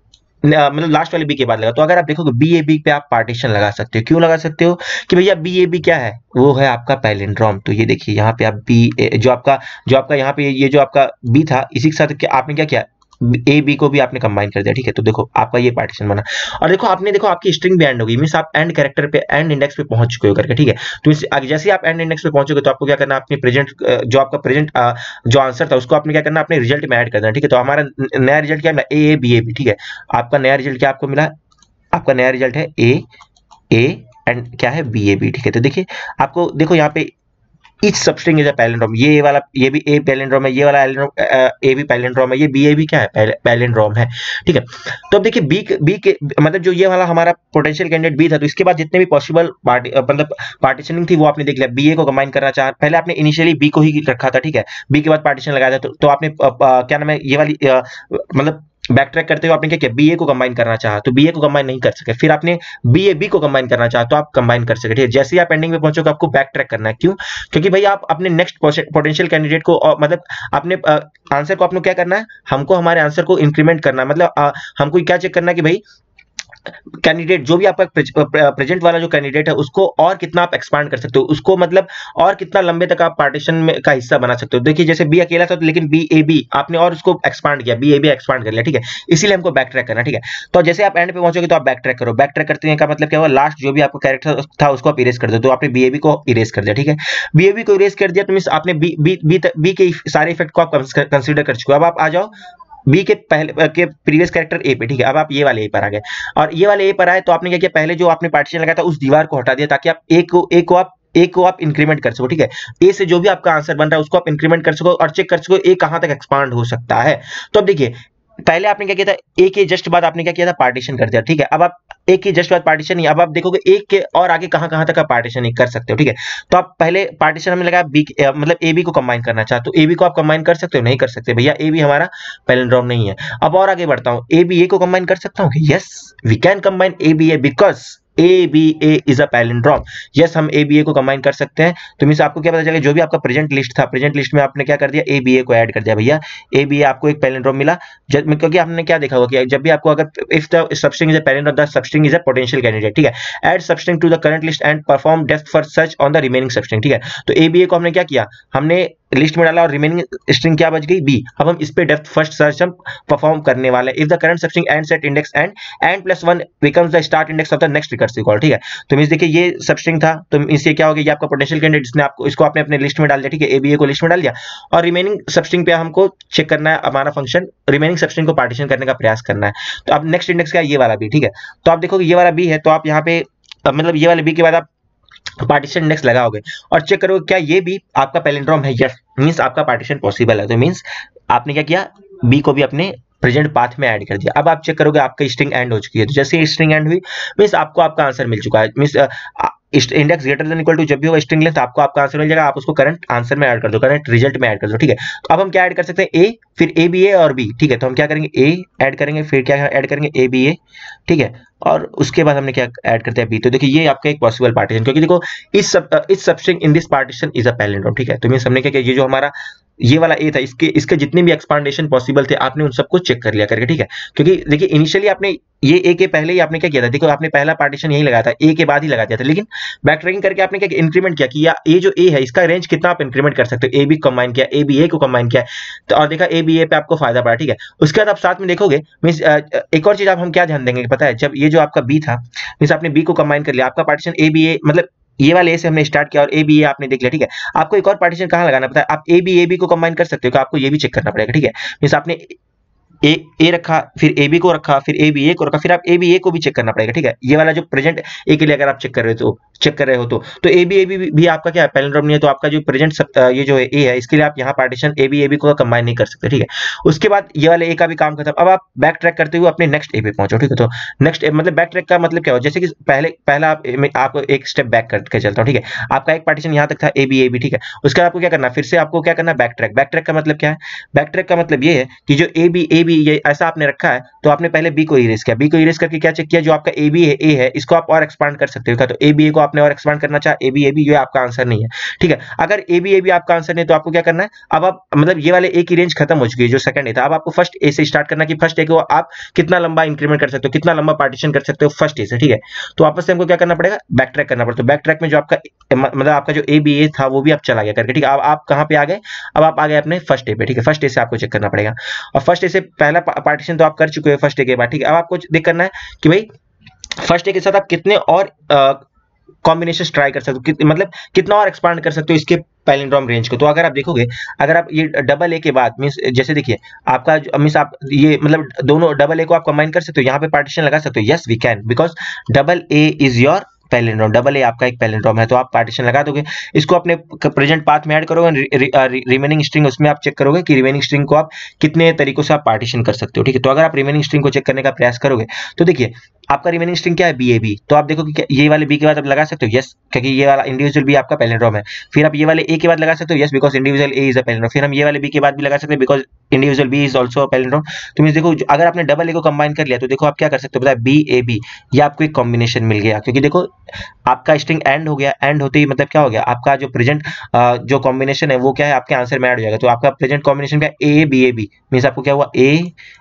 [SPEAKER 1] मतलब लास्ट वाले बी के बाद लगा। तो अगर आप देखोगे बी ए बी पे आप पार्टीशन लगा सकते हो। क्यों लगा सकते हो? कि भैया बी ए बी क्या है? वो है आपका पैलिंड्रोम। तो ये देखिए यहाँ पे आप बी जो आपका जो आपका यहाँ पे ये जो आपका बी था इसी के साथ आपने क्या किया? ए बी को भी आपने कंबाइन कर दिया, ठीक है। तो देखो आपका ये पार्टीशन बना और देखो आपने देखो आपकी स्ट्रिंग भी एंड होगी, मींस आप एंड कैरेक्टर पे एंड इंडेक्स पे पहुंच चुके हो करके, ठीक है। तो जैसे ही आप एंड इंडेक्स पे पहुंचोगे तो आपको क्या करना? अपनी प्रेजेंट जो आपका प्रेजेंट जो आंसर था उसको आपने क्या करना? अपने रिजल्ट में ऐड करना है, ठीक है। तो हमारा नया रिजल्ट क्या मिला? ए ए बी ए बी, ठीक है। आपका नया रिजल्ट क्या आपको मिला? आपका नया रिजल्ट है ए ए एंड क्या है? बी ए बी, ठीक है। तो देखिए आपको देखो यहाँ पे each substring is a palindrome, ये वाला ये भी ए पैलिंड्रोम है, ये वाला ए भी पैलिंड्रोम है, ये बी ए भी क्या है? पैलिंड्रोम है, ठीक है। तो अब देखिए बी बी के मतलब जो ये वाला हमारा पोटेंशियल कैंडिडेट बी था तो इसके बाद जितने भी पॉसिबल पार्टी मतलब पार्टीशनिंग थी वो आपने देख लिया। बी ए को कंबाइन करना चाह पहले आपने इनिशियली बी को ही रखा था, ठीक है। बी के बाद पार्टीशन लगाया था तो, तो आपने आ, आ, क्या नाम है ये वाली आ, मतलब बैक ट्रैक करते हुए आपने क्या किया? बी ए को कंबाइन करना चाहा तो बी ए को कंबाइन नहीं कर सके, फिर आपने बी ए बी को कंबाइन करना चाहा तो आप कंबाइन कर सके, ठीक है। जैसे ही आप एंडिंग में पहुंचोगे आपको बैक ट्रैक करना है। क्यों? क्योंकि भाई आप अपने नेक्स्ट पोटेंशियल कैंडिडेट को मतलब अपने आंसर को आपको क्या करना है? हमको हमारे आंसर को इंक्रीमेंट करना है, मतलब आ, हमको क्या चेक करना है कि भाई कैंडिडेट जो भी आपका प्रेजेंट वाला जो कैंडिडेट है उसको और कितना आप एक्सपांड कर सकते हो, उसको मतलब और कितना लंबे तक आप पार्टीशन में का हिस्सा बना सकते हो। देखिए जैसे बी अकेला था, तो लेकिन बी ए बी आपने और उसको एक्सपांड किया, बी ए बी एक्सपांड कर लिया, ठीक है, इसीलिए हमको बैक ट्रैक करना, ठीक है। तो जैसे आप एंड पे पहुंचोगे तो आप बैक ट्रैक करो, बैक ट्रैक करते हैं का मतलब क्या हुआ, लास्ट जो भी आपका कैरेक्टर था उसको आप इरेज कर दो, तो आपने बी ए बी को इरेज कर दिया, ठीक है। बी ए बी को इरेज कर दिया तो मींस आपने बी बी बी के सारे इफेक्ट को आप कंसीडर कर चुके हो। अब आप आ जाओ बी के पहले के प्रीवियस कैरेक्टर ए पे, ठीक है। अब आप ये वाले ए पर आ गए, और ये वाले ए पर आए तो आपने क्या किया, पहले जो आपने पार्टीशन लगाया था उस दीवार को हटा दिया, ताकि आप ए को ए को आप ए को आप इंक्रीमेंट कर सको, ठीक है। ए से जो भी आपका आंसर बन रहा है उसको आप इंक्रीमेंट कर सको और चेक कर सको ए कहां तक एक्सपांड हो सकता है। तो अब देखिए पहले आपने क्या किया था, ए के जस्ट बाद आपने क्या किया था, पार्टीशन कर दिया, ठीक है। अब आप एक के जस्ट बाद पार्टीशन नहीं, अब आप देखोगे एक के और आगे कहां कहां तक आप पार्टीशन कर सकते हो, ठीक है। तो आप पहले पार्टीशन हमें लगा बी मतलब ए बी को कंबाइन करना चाहते हो, ए बी को आप कंबाइन कर सकते हो, नहीं कर सकते भैया, ए बी हमारा पैलिंड्रोम नहीं है। अब और आगे बढ़ता हूं, ए बी ए को कंबाइन कर सकता हूं, yes we can combine A B A because A B A is a palindrome. Yes हम ए बी ए को कंबाइन कर सकते हैं। तो मींस आपको क्या पता चलेगा, जो भी आपका प्रेजेंट लिस्ट था, प्रेजेंट लिस्ट में आपने क्या कर दिया, ए बी ए को ऐड कर दिया, भैया ए बी ए आपको एक पैलिंड्रोम मिला। जब क्योंकि हमने क्या देखा होगा कि जब भी आपको अगर if the substring is a palindrome the substring is a potential candidate, ठीक है। Add substring to the current list and perform depth for search on the remaining substring, ठीक है। तो ए बी ए को हमने क्या किया, हमने लिस्ट में डाला और रिमेनिंग स्ट्रिंग क्या बच गई, बी। अब हम इस पे डेप्थ फर्स्ट सर्च हम परफॉर्म करने वाले। If the current substring end set index end end plus one becomes the start index of the next recursive call, ठीक है। तो मींस देखिए ये सबस्ट्रिंग था, तो इससे क्या हो गया, ये आपका पोटेंशियल कैंडिडेट जिसने आपको इसको आपने अपने लिस्ट में डाल दिया, ठीक है, ए बी ए को लिस्ट में डाल दिया। और रिमेनिंग सबस्ट्रिंग पे हमको चेक करना है, हमारा फंक्शन रिमेनिंग सबस्ट्रिंग को पार्टीशन करने का प्रयास करना है। तो अब नेक्स्ट इंडेक्स क्या है, ये वाला बी, ठीक है। तो आप देखोगे ये वाला बी है, तो आप यहाँ पे मतलब ये वाले बी के बाद आप पार्टीशन इंडेक्स लगाओगे और चेक करोगे क्या ये भी आपका पैलिंड्रोम है, यस मींस आपका पार्टीशन पॉसिबल है। तो मींस आपने क्या किया, बी को भी अपने प्रेजेंट पाथ में ऐड कर दिया। अब आप चेक करोगे आपका स्ट्रिंग एंड हो चुकी है, तो जैसे स्ट्रिंग एंड हुई मींस आपको आपका आंसर मिल चुका है। Means index greater than equal to जब भी होगा स्ट्रिंग लेंथ, आपको आपका आंसर मिल जाएगा, आप उसको करंट आंसर में ऐड कर दो, करंट रिजल्ट में ऐड कर दो, ठीक है। तो अब हम क्या ऐड कर सकते हैं, ए फिर ए बी ए और बी, ठीक है। तो हम क्या करेंगे, ए ऐड करेंगे, फिर क्या ऐड करेंगे, ए बी ए, ठीक है। और उसके बाद हमने क्या ऐड करते हैं, बी। तो देखिए ये आपका एक पॉसिबल पार्टीशन, क्योंकि देखो इस सब इस substring in this partition is a palindrome, ठीक है। तो मींस हमने क्या किया, ये जो हमारा ये वाला ए था, इसके इसके जितने भी एक्सपांडेशन पॉसिबल थे आपने उन सबको चेक कर लिया करके, ठीक है। क्योंकि देखिए इनिशियली आपने ये ए के पहले ही आपने क्या किया था, देखो आपने पहला पार्टीशन यही लगाया था, ए के बाद ही लगा दिया था, लेकिन बैक ट्रैकिंग करके आपने क्या इंक्रीमेंट किया कि या ये जो ए है इसका रेंज कितना आप इंक्रीमेंट कर सकते हो, ए बी कंबाइन किया, ए बी ए को कंबाइन किया, तो और देखा ए बी ए पे आपको फायदा पड़ा, ठीक है। उसके बाद आप साथ में देखोगे मींस एक और चीज आप हम क्या ध्यान देंगे पता है, जब ये जो आपका बी था मींस आपने बी को कंबाइन कर लिया, आपका पार्टीशन ए बी ए मतलब ये वाले ए से हमने स्टार्ट किया और ए बी ए आपने देख लिया, ठीक है। आपको एक और पार्टीशन कहां लगाना पता है, आप ए बी ए बी को कंबाइन कर सकते हो, आपको ये भी चेक करना पड़ेगा, ठीक है। मींस आपने ए ए रखा, फिर ए बी को रखा, फिर ए बी ए को रखा, फिर आप ए बी ए को भी चेक करना पड़ेगा, ठीक है। ये वाला जो प्रेजेंट ए के लिए अगर आप चेक कर रहे हो तो चेक कर रहे हो तो तो ए बी ए बी भी आपका क्या है, पैलिंड्रोम नहीं है, तो आपका जो प्रेजेंट ये जो ए है इसके लिए आप यहाँ partition A B A B को कंबाइन नहीं कर सकते, ठीक है। उसके बाद ये वाले ए का भी काम खत्म। अब आप बैक ट्रैक करते हुए अपने नेक्स्ट ए पे पहुंचो, ठीक है। तो नेक्स्ट मतलब बैक ट्रैक का मतलब क्या हो, जैसे कि पहले पहला आप, आपको एक स्टेप बैक करके चलता हूँ, ठीक है। आपका एक पार्टीशन यहाँ तक था ए बी ए बी, ठीक है। उसके बाद आपको क्या करना, फिर से आपको क्या करना, बैक ट्रैक। बैक ट्रैक का मतलब क्या है, बैक ट्रैक का मतलब ये है कि जो ए बी ए बी ये ऐसा आपने रखा है, तो आपने पहले बी को इरेज किया, बी को इरेज करके क्या चेक किया, जो आपका ए बी है ए है इसको आप और एक्सपांड कर सकते हो, तो ए बी ए को आपने और एक्सपांड करना चाहा, ए बी ए बी ये आपका आंसर नहीं है, ठीक है। अगर ए बी ए बी आपका आंसर नहीं तो आपको क्या करना है, अब आप मतलब ये वाले ए की रेंज खत्म हो चुकी है, जो सेकंड ए था, अब आपको फर्स्ट ए से स्टार्ट करना कि फर्स्ट ए को आप कितना लंबा इंक्रीमेंट कर सकते हो, कितना लंबा पार्टीशन कर सकते हो फर्स्ट ए से, ठीक है। तो वापस से हमको क्या करना पड़ेगा, बैक ट्रैक करना पड़ेगा। तो बैक ट्रैक में जो आपका मतलब आपका जो ए बी ए था वो भी आप चला गया करके, ठीक है। अब आप कहां पे आ गए, अब आप आ गए अपने फर्स्ट ए पे, ठीक है। फर्स्ट ए से आपको चेक करना पड़ेगा, और फर्स्ट ए से पहला पार्टीशन तो आप कर चुके हो फर्स्ट ए के बाद, ठीक है। अब आपको देख करना है कि भाई फर्स्ट ए के साथ आप कितने और कॉम्बिनेशन ट्राई कर सकते हो, मतलब कितना और एक्सपांड कर सकते हो इसके पैलिंड्रोम रेंज को। तो अगर आप देखोगे, अगर आप ये डबल ए के बाद मींस जैसे देखिए आपका मींस आप ये मतलब दोनों डबल ए को आप कंबाइन कर सकते हो, यहाँ पे पार्टीशन लगा सकते हो, yes we can, because double A is your palindrome, double A आपका एक पैलिंड्रोम है, तो आप पार्टीशन लगा दोगे, इसको अपने प्रेजेंट पाथ में ऐड करोगे, रिमेनिंग स्ट्रिंग उसमें आप चेक करोगे कि रिमेनिंग स्ट्रिंग को आप कितने तरीकों से आप पार्टीशन कर सकते हो, ठीक है। तो अगर आप रिमेनिंग स्ट्रिंग को चेक करने का प्रयास करोगे तो देखिए आपका रिमेनिंग स्ट्रिंग क्या है, बी ए बी, तो आप देखो कि ये वाले बी के बाद आप लगा सकते हो, यस क्योंकि ये वाला इंडिविजुअल बी आपका पैलिंड्रोम है। फिर आप ये वाले ए के बाद लगा सकते हो, yes because individual A is a palindrome. फिर हम ये वाले बी के बाद भी लगा सकते हैं because individual B is also palindrome. तो मींस देखो अगर आपने डबल ए को कंबाइन कर लिया तो देखो आप क्या कर सकते हो, पता है, बी ए बी, ये आपको एक कॉम्बिनेशन मिल गया, क्योंकि देखो आपका स्ट्रिंग एंड हो गया, एंड होते ही मतलब क्या हो गया, आपका जो प्रेजेंट जो कॉम्बिनेशन है वो क्या है, आपके आंसर में ऐड हो जाएगा। तो आपका प्रेजेंट कॉम्बिनेशन क्या है, A B A B, means आपको क्या हुआ, ए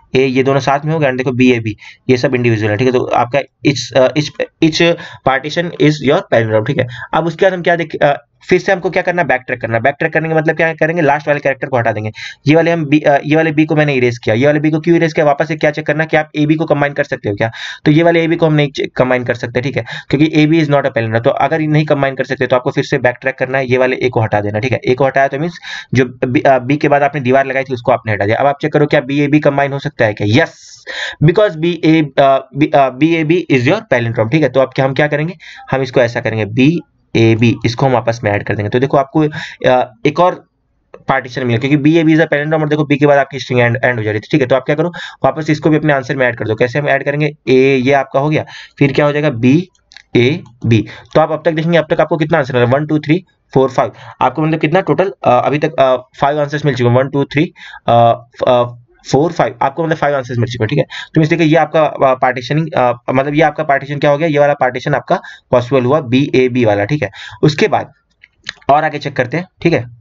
[SPEAKER 1] ए ये दोनों साथ में हो गया, देखो बी ए बी ये सब इंडिविजुअल है, ठीक है। तो आपका each each each partition is your palindrome, ठीक है। अब उसके बाद हम क्या देख uh, फिर से हमको क्या करना है, बैक ट्रैक करना। बैक ट्रैक करने का मतलब क्या करेंगे, लास्ट वाले कैरेक्टर को हटा देंगे। ये वाले हम बी, ये वाले बी को मैंने इरेज किया, ये वाले बी को क्यों इरेज किया, वापस से क्या चेक करना कि आप ए बी को कंबाइन कर सकते हो क्या, तो ये वाले ए बी को हम नहीं कंबाइन कर सकते, ठीक है, क्योंकि A B is not a palindrome. तो अगर नहीं कंबाइन कर सकते तो आपको फिर से बैक ट्रैक करना है, ये वाले ए को हटा देना, ठीक है। ए को हटाया तो मींस जो बी के बाद आपने दीवार लगाई थी उसको आपने हटा दिया। अब आप चेक करो क्या बी ए बी कंबाइन हो सकता है क्या, yes, because B A B A B is your palindrome, ठीक है। तो अब क्या हम क्या करेंगे, हम इसको ऐसा करेंगे बी ए बी, इसको हम आपस में ऐड कर देंगे। तो देखो आपको एक और पार्टीशन मिला, क्योंकि B A B is a palindrome और देखो बी के बाद आपकी स्ट्रिंग एंड एंड हो जा रही थी, ठीक है। तो आप क्या करो, वापस इसको भी अपने आंसर में ऐड कर दो। कैसे हम ऐड करेंगे, ए ये आपका हो गया, फिर क्या हो जाएगा बी ए बी। तो आप अब तक देखेंगे, अब तक आपको कितना आंसर है, one two three four five, आपको मतलब कितना टोटल अभी तक फाइव आंसर्स मिल चुके हैं, one two three four five, आपको मतलब फाइव आंसर्स मिल चुके हैं, ठीक है। तो इस देखिए ये आपका पार्टीशनिंग मतलब ये आपका पार्टीशन क्या हो गया, ये वाला पार्टीशन आपका पॉसिबल हुआ बी ए बी वाला, ठीक है। उसके बाद और आगे चेक करते हैं, ठीक है।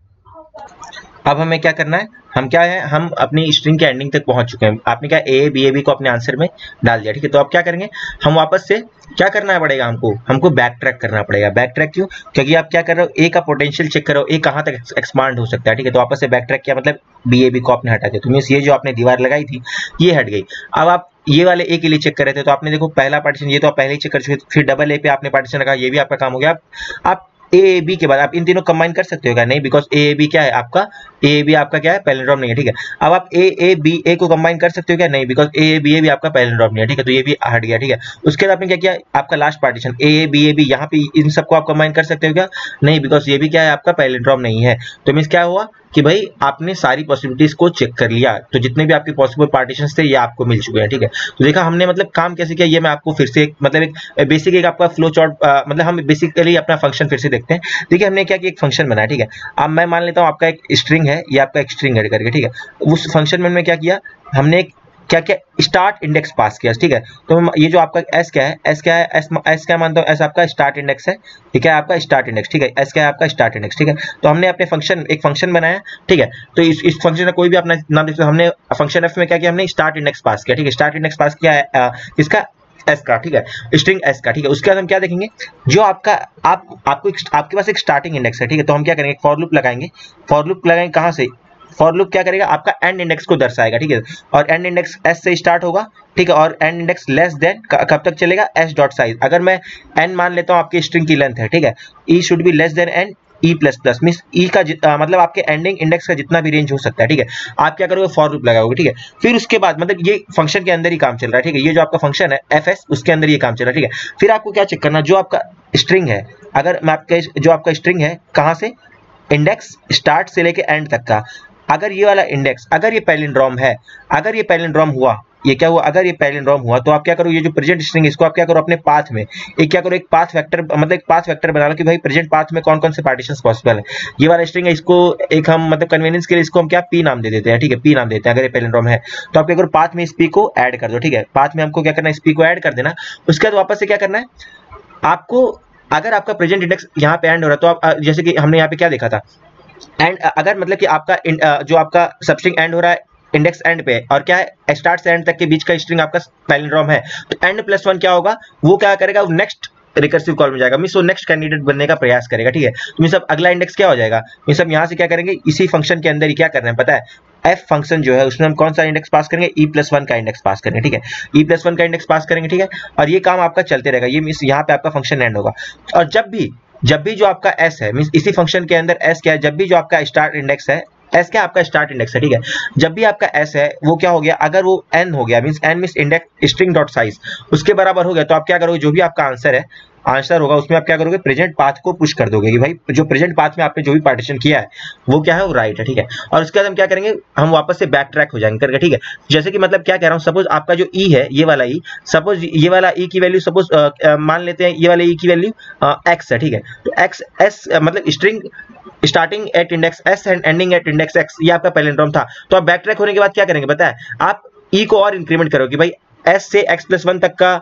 [SPEAKER 1] अब हमें क्या करना है, हम क्या है, हम अपनी स्ट्रिंग के एंडिंग तक पहुंच चुके हैं। आपने क्या ए बी ए बी को अपने आंसर में डाल दिया, ठीक है। तो अब क्या करेंगे, हम वापस से क्या करना पड़ेगा, हमको हमको बैक ट्रैक करना पड़ेगा। बैक ट्रैक क्यों, क्योंकि आप क्या कर रहे हो, ए का पोटेंशियल चेक करो, ए कहां तक एक्सपांड हो सकता है, ठीक है। तो वापस से बैक ट्रैक किया, मतलब बी ए बी को आपने हटा दिया, तो मींस ये जो आपने दीवार लगाई थी ये हट गई। अब आप ये वाले ए के लिए चेक कर रहे थे, तो आपने देखो पहला पार्टीशन ये तो आप पहले ही चेक कर चुके, फिर डबल ए पे आपने पार्टीशन रखा, ये भी आपका काम हो गया। आप ए बी के बाद आप इन तीनों कंबाइन कर सकते हो क्या, नहीं, बिकॉज ए बी क्या है आपका, ए बी आपका क्या है, पैलिंड्रोम नहीं है, ठीक है। अब आप ए ए बी ए को कंबाइन कर सकते हो क्या, नहीं, बिकॉज ए बी ए भी आपका पैलिंड्रोम नहीं है, ठीक है। तो ये भी हट गया, ठीक है। उसके बाद आपने क्या किया, आपका last partition A B A B, यहाँ पे इन सबको आप कंबाइन कर सकते हो क्या, नहीं, बिकॉज ये भी क्या है आपका पैलिंड्रोम नहीं है। तो मींस क्या हुआ कि भाई आपने सारी पॉसिबिलिटीज को चेक कर लिया, तो जितने भी आपके पॉसिबल पार्टीशंस थे ये आपको मिल चुके हैं, ठीक है। तो देखा हमने मतलब काम कैसे किया, ये मैं आपको फिर से एक मतलब एक बेसिक एक आपका फ्लो चार्ट, मतलब हम बेसिकली अपना फंक्शन फिर से देखते हैं। देखिए हमने क्या किया, एक फंक्शन बनाया, ठीक है। अब मैं मान लेता हूँ आपका एक स्ट्रिंग है, ये आपका एक स्ट्रिंग ऐड करके, ठीक है। उस फंक्शन में हमने क्या किया, हमने एक क्या क्या स्टार्ट इंडेक्स पास किया, ठीक है। तो ये जो आपका एस क्या है, एस क्या है, एस एस क्या मानता हूँ, एस आपका स्टार्ट इंडेक्स है, ठीक है, आपका स्टार्ट इंडेक्स, ठीक है। एस क्या है आपका स्टार्ट इंडेक्स, ठीक है। तो हमने अपने फंक्शन एक फंक्शन बनाया, ठीक है। तो इस इस फंक्शन का कोई भी अपना नाम देते, हमने फंक्शन एफ में क्या किया, हमने स्टार्ट इंडेक्स पास किया, ठीक है। स्टार्ट इंडेक्स पास किया है इसका एस का, ठीक है, स्ट्रिंग एस का, ठीक है। उसके बाद हम क्या देखेंगे, जो आपका आप आपको आपके पास एक स्टार्टिंग इंडेक्स है, ठीक है। तो हम क्या करेंगे, फॉर लूप लगाएंगे। फॉर लूप लगाएंगे कहां से, फॉर लूप क्या करेगा, आपका एंड इंडेक्स को दर्शाएगा, ठीक है। और एंड इंडेक्स एस से स्टार्ट होगा, ठीक है। और एंड इंडेक्स लेस देन कब तक चलेगा, एस डॉट साइज। अगर मैं एन मान लेता हूं आपकी स्ट्रिंग की लेंथ है, ठीक है, E should be less than N E plus plus, means E का आ, मतलब आपके एंडिंग इंडेक्स का जितना भी रेंज हो सकता है, ठीक है। आप क्या करोगे, फॉर लूप लगाओगे, ठीक है। फिर उसके बाद मतलब ये फंक्शन के अंदर ही काम चल रहा है, ठीक है। ये जो आपका फंक्शन है एफ एस, उसके अंदर ये काम चल रहा है, ठीक है। फिर आपको क्या चेक करना, जो आपका स्ट्रिंग है, अगर मैं आपका जो आपका स्ट्रिंग है कहां से, इंडेक्स स्टार्ट से लेके एंड तक का, अगर ये वाला इंडेक्स अगर ये पैलिंड्रोम है, अगर ये पैलिंड्रोम हुआ, ये क्या हुआ, अगर ये पैलिंड्रोम हुआ, तो आप क्या करो, ये जो प्रेजेंट स्ट्रिंग है इसको आप क्या करो, अपने पाथ में एक क्या करो, एक पाथ वेक्टर, मतलब एक पाथ वेक्टर बना लो कि भाई प्रेजेंट पाथ में कौन कौन से पार्टीशंस पॉसिबल है। ये वाला स्ट्रिंग है, इसको एक हम मतलब कन्वीनियंस के लिए इसको हम क्या पी नाम दे देते हैं, ठीक है, पी नाम देते हैं। अगर ये पैलिंड्रोम है तो आप क्या करो, पाथ में इस पी को ऐड कर दो, ठीक है। पाथ में हमको क्या करना है, इस पी को ऐड कर देना। उसके बाद वापस से क्या करना है आपको, अगर आपका प्रेजेंट इंडेक्स यहाँ पे एंड हो रहा है, तो आप जैसे कि हमने यहाँ पे क्या देखा था, एंड अगर मतलब कि आपका जो आपका सबस्ट्रिंग एंड हो रहा है इंडेक्स एंड पे, और क्या है स्टार्ट से एंड तक के बीच का स्ट्रिंग आपका पैलिंड्रोम है, तो एंड प्लस वन क्या होगा, वो क्या करेगा, वो नेक्स्ट रिकर्सिव कॉल में जाएगा, मींस वो नेक्स्ट कैंडिडेट बनने का प्रयास करेगा, ठीक है। तो मींस अब अगला इंडेक्स क्या हो जाएगा, मींस अब यहाँ से क्या करेंगे, इसी फंक्शन के अंदर ही क्या करना है पता है, एफ फंक्शन जो है उसमें हम कौन सा इंडेक्स पास करेंगे, ई प्लस वन का इंडेक्स पास करेंगे, ठीक है। ई प्लस वन का इंडेक्स पास करेंगे, ठीक है। और ये काम आपका चलते रहेगा, ये मींस यहाँ पे आपका फंक्शन एंड होगा। और जब भी जब भी जो आपका एस है, मींस इसी फंक्शन के अंदर एस क्या है, जब भी जो आपका स्टार्ट इंडेक्स है, एस क्या आपका स्टार्ट इंडेक्स है, ठीक है। जब भी आपका एस है वो क्या हो गया, अगर वो एन हो गया, means N means index string dot size उसके बराबर हो गया, तो आप क्या करोगे, जो भी आपका आंसर है आंसर होगा उसमें आप क्या करोगे, प्रेजेंट पाथ को पुश कर दोगे कि भाई जो प्रेजेंट पाथ में आपने जो भी पार्टीशन किया है वो क्या है, वो राइट है, ठीक है। और उसके बाद हम क्या करेंगे, हम वापस से बैक ट्रैक हो जाएंगे करके, ठीक है। जैसे कि मतलब क्या कह रहा हूँ, सपोज आपका जो ई है, ये वाला ई, सपोज ये वाला ई की वैल्यू सपोज मान लेते हैं ये वाले ई की वैल्यू एक्स है, ठीक है। तो एक्स एस मतलब string starting at index S and ending at index X, ये आपका पैलिंड्रोम था। तो आप बैक ट्रैक होने के बाद क्या करेंगे पता है, आप ई को और इंक्रीमेंट करो कि भाई एस से एक्स प्लस वन तक का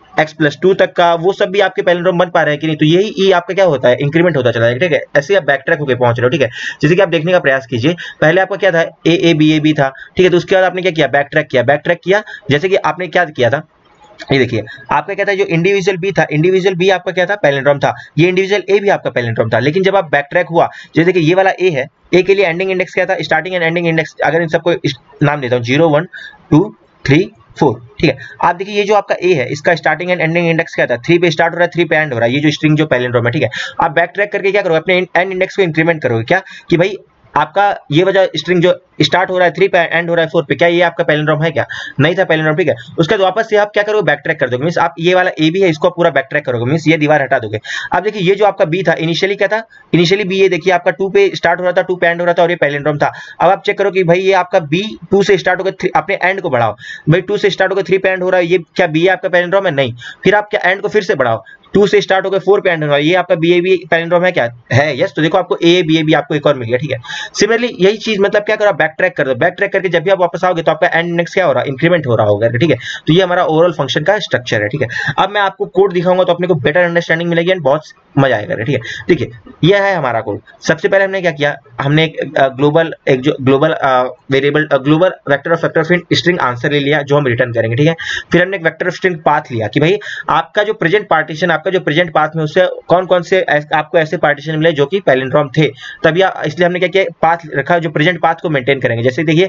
[SPEAKER 1] एक्स प्लस टू तक का, वो सब भी आपके पैलिंड्रोम बन पा रहे हैं कि नहीं, तो यही ई आपका क्या होता है, इंक्रीमेंट होता चला जाएगा, ठीक है। ऐसे आप बैक ट्रैक होकर पहुंच रहे हो, ठीक है। जैसे कि आप देखने का प्रयास कीजिए, पहले आपका क्या था, ए ए बी ए बी था, ठीक है। तो उसके बाद आपने क्या किया, बैक ट्रैक किया, बैक ट्रैक किया, जैसे कि आपने क्या किया था, ये देखिए आपका क्या था, जो इंडिविजुअल बी था, इंडिविजुअल बी आपका क्या था, पैलिंड्रोम था, ये इंडिविजुअल ए भी आपका पैलिंड्रोम था। लेकिन जब आप बैक ट्रैक हुआ, जैसे कि ये वाला ए है, ए के लिए एंडिंग इंडेक्स क्या था, स्टार्टिंग एंड एंडिंग इंडेक्स, अगर इन सबको नाम देता हूं zero one two three four, ठीक है। आप देखिए ये जो आपका ए है, इसका स्टार्टिंग एंड एंडिंग इंडेक्स क्या था, थ्री पे स्टार्ट हो रहा है, थ्री पे एंड हो रहा है, ये जो स्ट्रिंग जो पैलिंड्रोम है, ठीक है। आप बैक ट्रैक करके क्या करोगे, अपने एंड इंडेक्स को इंक्रीमेंट करोगे, क्या कि भाई आपका ये वजह स्ट्रिंग जो स्टार्ट हो रहा है थ्री पे एंड हो रहा है फोर पे, क्या ये आपका पैलिंड्रोम है, क्या नहीं था पैलिंड्रोम, ठीक है। उसके बाद वापस से आप क्या करोगे, बैक ट्रैक कर दोगे, मींस आप ये वाला ए भी है, इसको पूरा बैक ट्रैक करोगे, मींस ये दीवार हटा दोगे। अब देखिए ये जो आपका बी था, इनिशियली क्या था, इनिशियली बी, ये देखिए आपका टू पे स्टार्ट हो रहा था, टू पे एंड हो रहा था, और ये पैलिंड्रोम था। अब आप चेक करो कि भाई ये आपका बी टू से स्टार्ट होकर, अपने एंड को बढ़ाओ, भाई टू से स्टार्ट होकर थ्री पे एंड हो रहा है, ये क्या बी है आपका पैलिंड्रोम है, नहीं। फिर आप क्या एंड को फिर से बढ़ाओ, टू से स्टार्ट होकर फोर पे एंड होगा, ये आपका बी ए बी पैलिंड्रोम है, क्या है, यस। तो देखो आपको ए बी ए बी आपको एक और मिल गया, ठीक है। सिमिलरली यही चीज मतलब क्या करो, बैक ट्रैक कर दो, बैक ट्रैक करके जब भी आप वापस आओगे तो आपका एंड इंडेक्स क्या हो रहा है, इंक्रीमेंट हो रहा होगा, ठीक है। तो ये हमारा ओवरऑल फंक्शन का स्ट्रक्चर है, ठीक है। अब मैं आपको कोड दिखाऊंगा तो अपने को बेटर अंडरस्टैंडिंग मिलेगी एंड बहुत मजा आएगा, ठीक है। देखिए ये है हमारा कोड। सबसे पहले हमने क्या किया, हमने एक ग्लोबल एक जो global variable global vector of vector of string answer ले लिया, जो हम रिटर्न करेंगे, ठीक है। फिर हमने एक वेक्टर ऑफ स्ट्रिंग पाथ लिया कि भाई आपका जो प्रेजेंट पार्टीशन, आपका जो प्रेजेंट पाथ में उससे कौन कौन से आपको ऐसे पार्टीशन मिले जो कि पैलिंड्रोम थे, तभी इसलिए हमने क्या किया, पाथ रखा जो प्रेजेंट पाथ को मेंटेन करेंगे। जैसे देखिए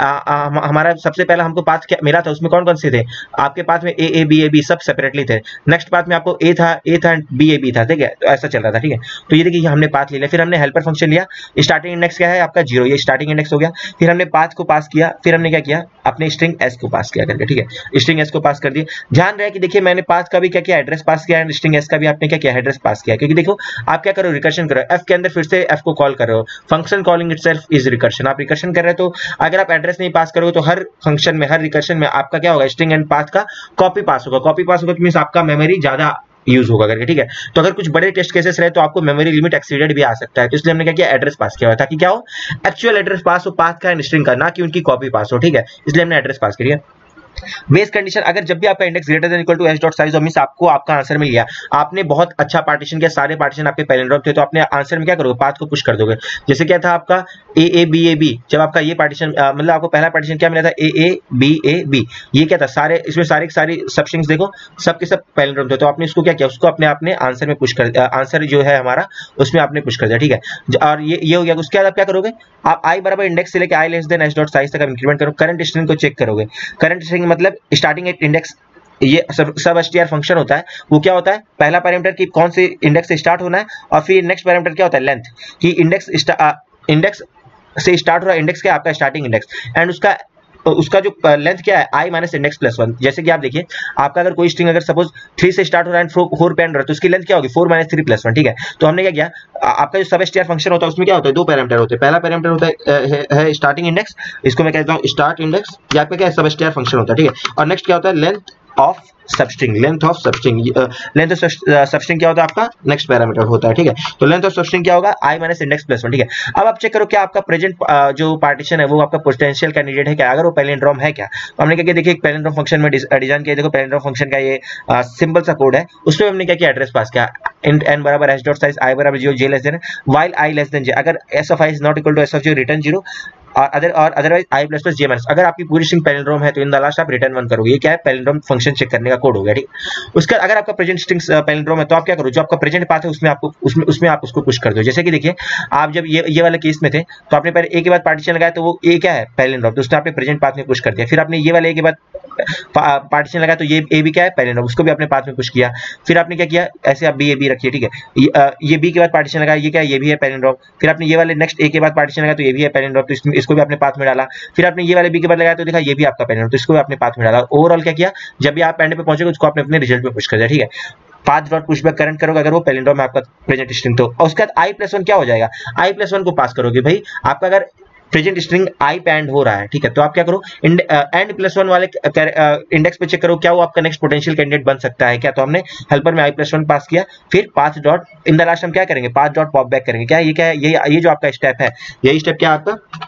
[SPEAKER 1] हमारा सबसे पहला हमको पाथ क्या मिला था, उसमें कौन कौन से थे, आपके पाथ में A A B A B सब सेपरेटली थे। नेक्स्ट पाथ में आपको ए था, ए था बी ए बी था, ठीक है। तो ऐसा चल रहा था, ठीक है। तो ये देखिए हमने पाथ ले लिया, फिर हमने हेल्पर फंक्शन लिया, स्टार्टिंग इंडेक्स क्या है आपका जीरो, ये स्टार्टिंग इंडेक्स हो गया। फिर हमने पाथ को पास किया, फिर हमने क्या किया, अपने स्ट्रिंग एस को पास किया करके, ठीक है। स्ट्रिंग एस को पास कर दिया। ध्यान रहे कि देखिए मैंने पाथ का भी क्या किया, एड्रेस पास किया, एंड स्ट्रिंग एस का भी आपने क्या किया, एड्रेस पास किया। क्योंकि देखो आप क्या करो, रिकर्शन करो, एफ के अंदर फिर से एफ को कॉल कर रहे हो, function calling itself is recursion, आप रिकर्शन कर रहे हो। तो अगर आप एड्रेस नहीं पास करोगे तो हर फंक्शन में, हर रिकर्शन में आपका क्या होगा, स्ट्रिंग एंड पाथ का कॉपी पास होगा। कॉपी पास होगा तो मींस आपका मेमोरी ज्यादा यूज होगा करके, ठीक है। तो अगर कुछ बड़े टेस्ट केसेस रहे तो आपको मेमोरी लिमिट एक्सीडेड भी आ सकता है, तो इसलिए हमने क्या किया, एड्रेस पास किया हुआ ताकि क्या हो, एक्चुअल एड्रेस पास हो पाथ का एंड स्ट्रिंग का, ना कि उनकी कॉपी पास हो, ठीक है। इसलिए हमने एड्रेस पास किया। बेस कंडीशन, अगर जब भी आपका index greater than equal to S dot size, means आपको आपका आंसर मिल गया, आपने बहुत अच्छा पार्टीशन किया, सारे पार्टीशन आपके पैलिंड्रोम थे, तो अपने आंसर में क्या करोगे, पाथ को पुश कर दोगे। जैसे क्या था आपका ए ए बी ए बी, जब आपका ये पार्टीशन मतलब आपको पहला पार्टीशन क्या मिला था, ए ए बी ए बी, ये क्या था, सारे इसमें सारे सारी सब स्ट्रिंग्स देखो सब के सब पैलिंड्रोम थे, तो आपने इसको क्या किया, उसको अपने अपने आंसर में पुश कर, आंसर जो है हमारा उसमें आपने पुश कर दिया, ठीक है। और ये ये हो गया। उसके बाद आप क्या करोगे, आप आई बराबर इंडेक्स से लेकर I less than S dot size तक इंक्रीमेंट करो। करंट स्ट्रिंग को चेक करोगे, करंट स्ट्रिंग मतलब स्टार्टिंग एक इंडेक्स, ये सब सब एसटीआर फंक्शन होता है, वो क्या होता है, पहला पैरामीटर की कौन से इंडेक्स से स्टार्ट होना है, और फिर नेक्स्ट पैरामीटर क्या होता है, लेंथ, कि इंडेक्स इंडेक्स से स्टार्ट हो रहा है, इंडेक्स क्या है आपका स्टार्टिंग इंडेक्स, एंड उसका उसका जो लेंथ क्या है, I minus index plus one. जैसे कि आप देखिए आपका अगर कोई स्ट्रिंग अगर सपोज थ्री से स्टार्ट हो रहा है एंड फोर पे एंड हो रहा है, तो उसकी लेंथ क्या होगी, four minus three plus one, ठीक है। तो हमने क्या किया, आपका जो सब एसटीआर फंक्शन होता है उसमें क्या होता है, दो पैरामीटर होते हैं। पहला पैरामीटर होता है, है, है स्टार्टिंग इंडेक्स, इसको मैं कहता हूँ स्टार्ट इंडेक्स, ये आपका क्या है, सब एसटीआर फंक्शन होता है, ठीक है। और नेक्स्ट क्या होता है, length of substring, length of substring, length of substring क्या होता है आपका, नेक्स्ट पैरामीटर होता है, ठीक है। तो लेंथ ऑफ सबस्ट्रिंग क्या होगा, I minus index plus one, ठीक है। अब आप चेक करो क्या आपका प्रेजेंट जो पार्टीशन है वो आपका पोटेंशियल कैंडिडेट है क्या, अगर वो पैलिंड्रोम है क्या। तो हमने क्या किया, देखिए एक पैलिंड्रोम फंक्शन में डिजाइन किया, देखो पैलिंड्रोम फंक्शन का ये सिंपल सा कोड है, उसमें हमने क्या किया, एड्रेस पास किया, इंट एन बराबर एस डॉट साइज, आई बराबर zero, J less than while I less than J, अगर S of I is not equal to S of J, return zero, और अदर और otherwise I plus plus J minus. अगर आपकी पूरी string palindrome है तो in the last आप return one करोगे। ये क्या है, पैलिंड्रोम फंक्शन चेक करने का कोड हो गया, ठीक। उसका अगर आपका प्रेजेंट स्ट्रिंग पैलिंड्रोम है तो आप क्या करो, जो आपका प्रेजेंट पाथ है उसमें आपको उसमें उसमें आप उसको पुश कर दो। जैसे कि देखिए आप जब ये ये वाले केस में थे तो आपने पहले ए के बाद पार्टीशन लगाया, तो वो ए क्या है, पैलिंड्रोम, तो उसने आपने प्रेजेंट पाथ में पुश कर दिया। फिर आपने ये वाले ए के बाद पार्टीशन लगाया तो ये ए भी क्या है, पैलिंड्रोम, उसको भी आपने पाथ में पुश किया। फिर आपने क्या किया, ऐसे आप बी ए बी रखिए, ठीक है। ये, ये बी के बाद पार्टीशन लगाया, ये क्या है, ये भी है पैलिंड्रोम। फिर आपने ये वाले नेक्स्ट ए के बाद पार्टीशन लगाया तो ये भी है पैलिंड्रोम, तो इसको भी आपने पाथ में डाला। फिर आपने ये वाले बी के बाद लगाया तो देखा ये भी आपका पैलिंड्रोम, तो इसको भी आपने पाथ में डाला। ओवरऑल क्या किया, जब भी आप एंड पे पहुंचोगे उसको आपने अपने रिजल्ट में पुश कर दिया, ठीक है। पाथ डॉट पुशबैक करंट करोगे अगर वो पैलिंड्रोम में आपका प्रेजेंट स्ट्रिंग, तो और उसके बाद आई प्लस वन क्या हो जाएगा, आई प्लस वन को पास करोगे। भाई आपका अगर प्रेजेंट स्ट्रिंग आई पे एंड हो रहा है, ठीक है, तो आप क्या करो, एंड प्लस वन वाले इंडेक्स पे चेक करो क्या वो आपका नेक्स्ट पोटेंशियल कैंडिडेट बन सकता है क्या। तो हमने हेल्पर में आई प्लस वन पास किया, फिर path dot in the last हम क्या करेंगे, पाथ डॉट पॉप बैक करेंगे। क्या ये क्या है, ये ये जो आपका स्टेप है, यही स्टेप क्या आपका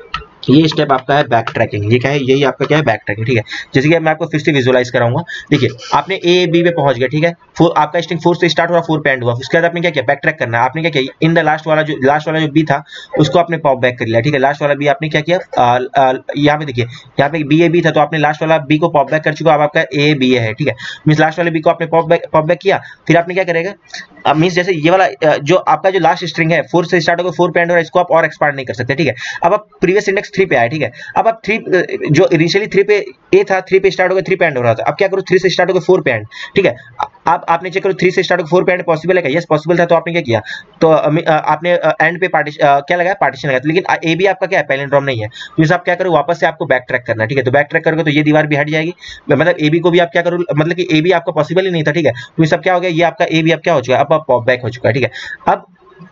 [SPEAKER 1] ये स्टेप आपका है बैक ट्रैकिंग। ये क्या है, यही आपका क्या है, बैक ट्रैकिंग। ठीक है, जैसे कि मैं आपको फिर से विजुअलाइज कराऊंगा। देखिए आपने ए बी पे पहुंच गया, ठीक है, फोर आपका स्ट्रिंग फोर से स्टार्ट हुआ, फोर पे एंड हुआ। उसके बाद आपने क्या किया, बैक ट्रैक करना है। आपने क्या किया, इन द लास्ट वाला जो लास्ट वाला जो बी था उसको आपने पॉप बैक कर लिया। ठीक है, लास्ट वाला बी आपने क्या किया, यहाँ पे देखिए यहाँ पे बी ए बी था तो आपने लास्ट वाला बी को पॉप बैक कर चुका, अब आपका ए बी ए है। ठीक है, मींस लास्ट वाले बी को आपने पॉप बैक पॉप बैक किया। फिर आपने क्या करेगा, अब मींस जैसे ये वाला जो आपका जो लास्ट स्ट्रिंग है फोर से स्टार्ट होकर फोर पे एंड हो रहा है, इसको आप और एक्सपांड नहीं कर सकते। ठीक है, अब आप प्रीवियस इंडेक्स थ्री पे आए। ठीक है, अब आप थ्री जो इनिशियली थ्री पे ए था, थ्री पे स्टार्ट होकर थ्री पे एंड हो रहा था, अब क्या करो, थ्री से स्टार्ट होकर फोर पे एंड। ठीक है, अब आपने चेक करो थ्री से स्टार्ट होकर फोर पे एंड पॉसिबल है क्या, यस पॉसिबल था, तो आपने क्या किया, तो आपने एंड पे पार्टीशन क्या लगाया, पार्टीशन लगाया। लेकिन ए बी आपका क्या है, पैलिंड्रोम नहीं है, तो इस आप क्या करो, वापस से आपको बैक ट्रैक करना है। ठीक है, तो बैक ट्रैक करोगे तो ये दीवार भी हट जाएगी, मतलब ए बी को भी आप क्या करो, मतलब कि ए बी आपका पॉसिबल ही नहीं था। ठीक है, तो ये सब क्या हो गया, ये आपका ए बी अब क्या हो चुका है, अब पॉप बैक हो चुका है। ठीक है, अब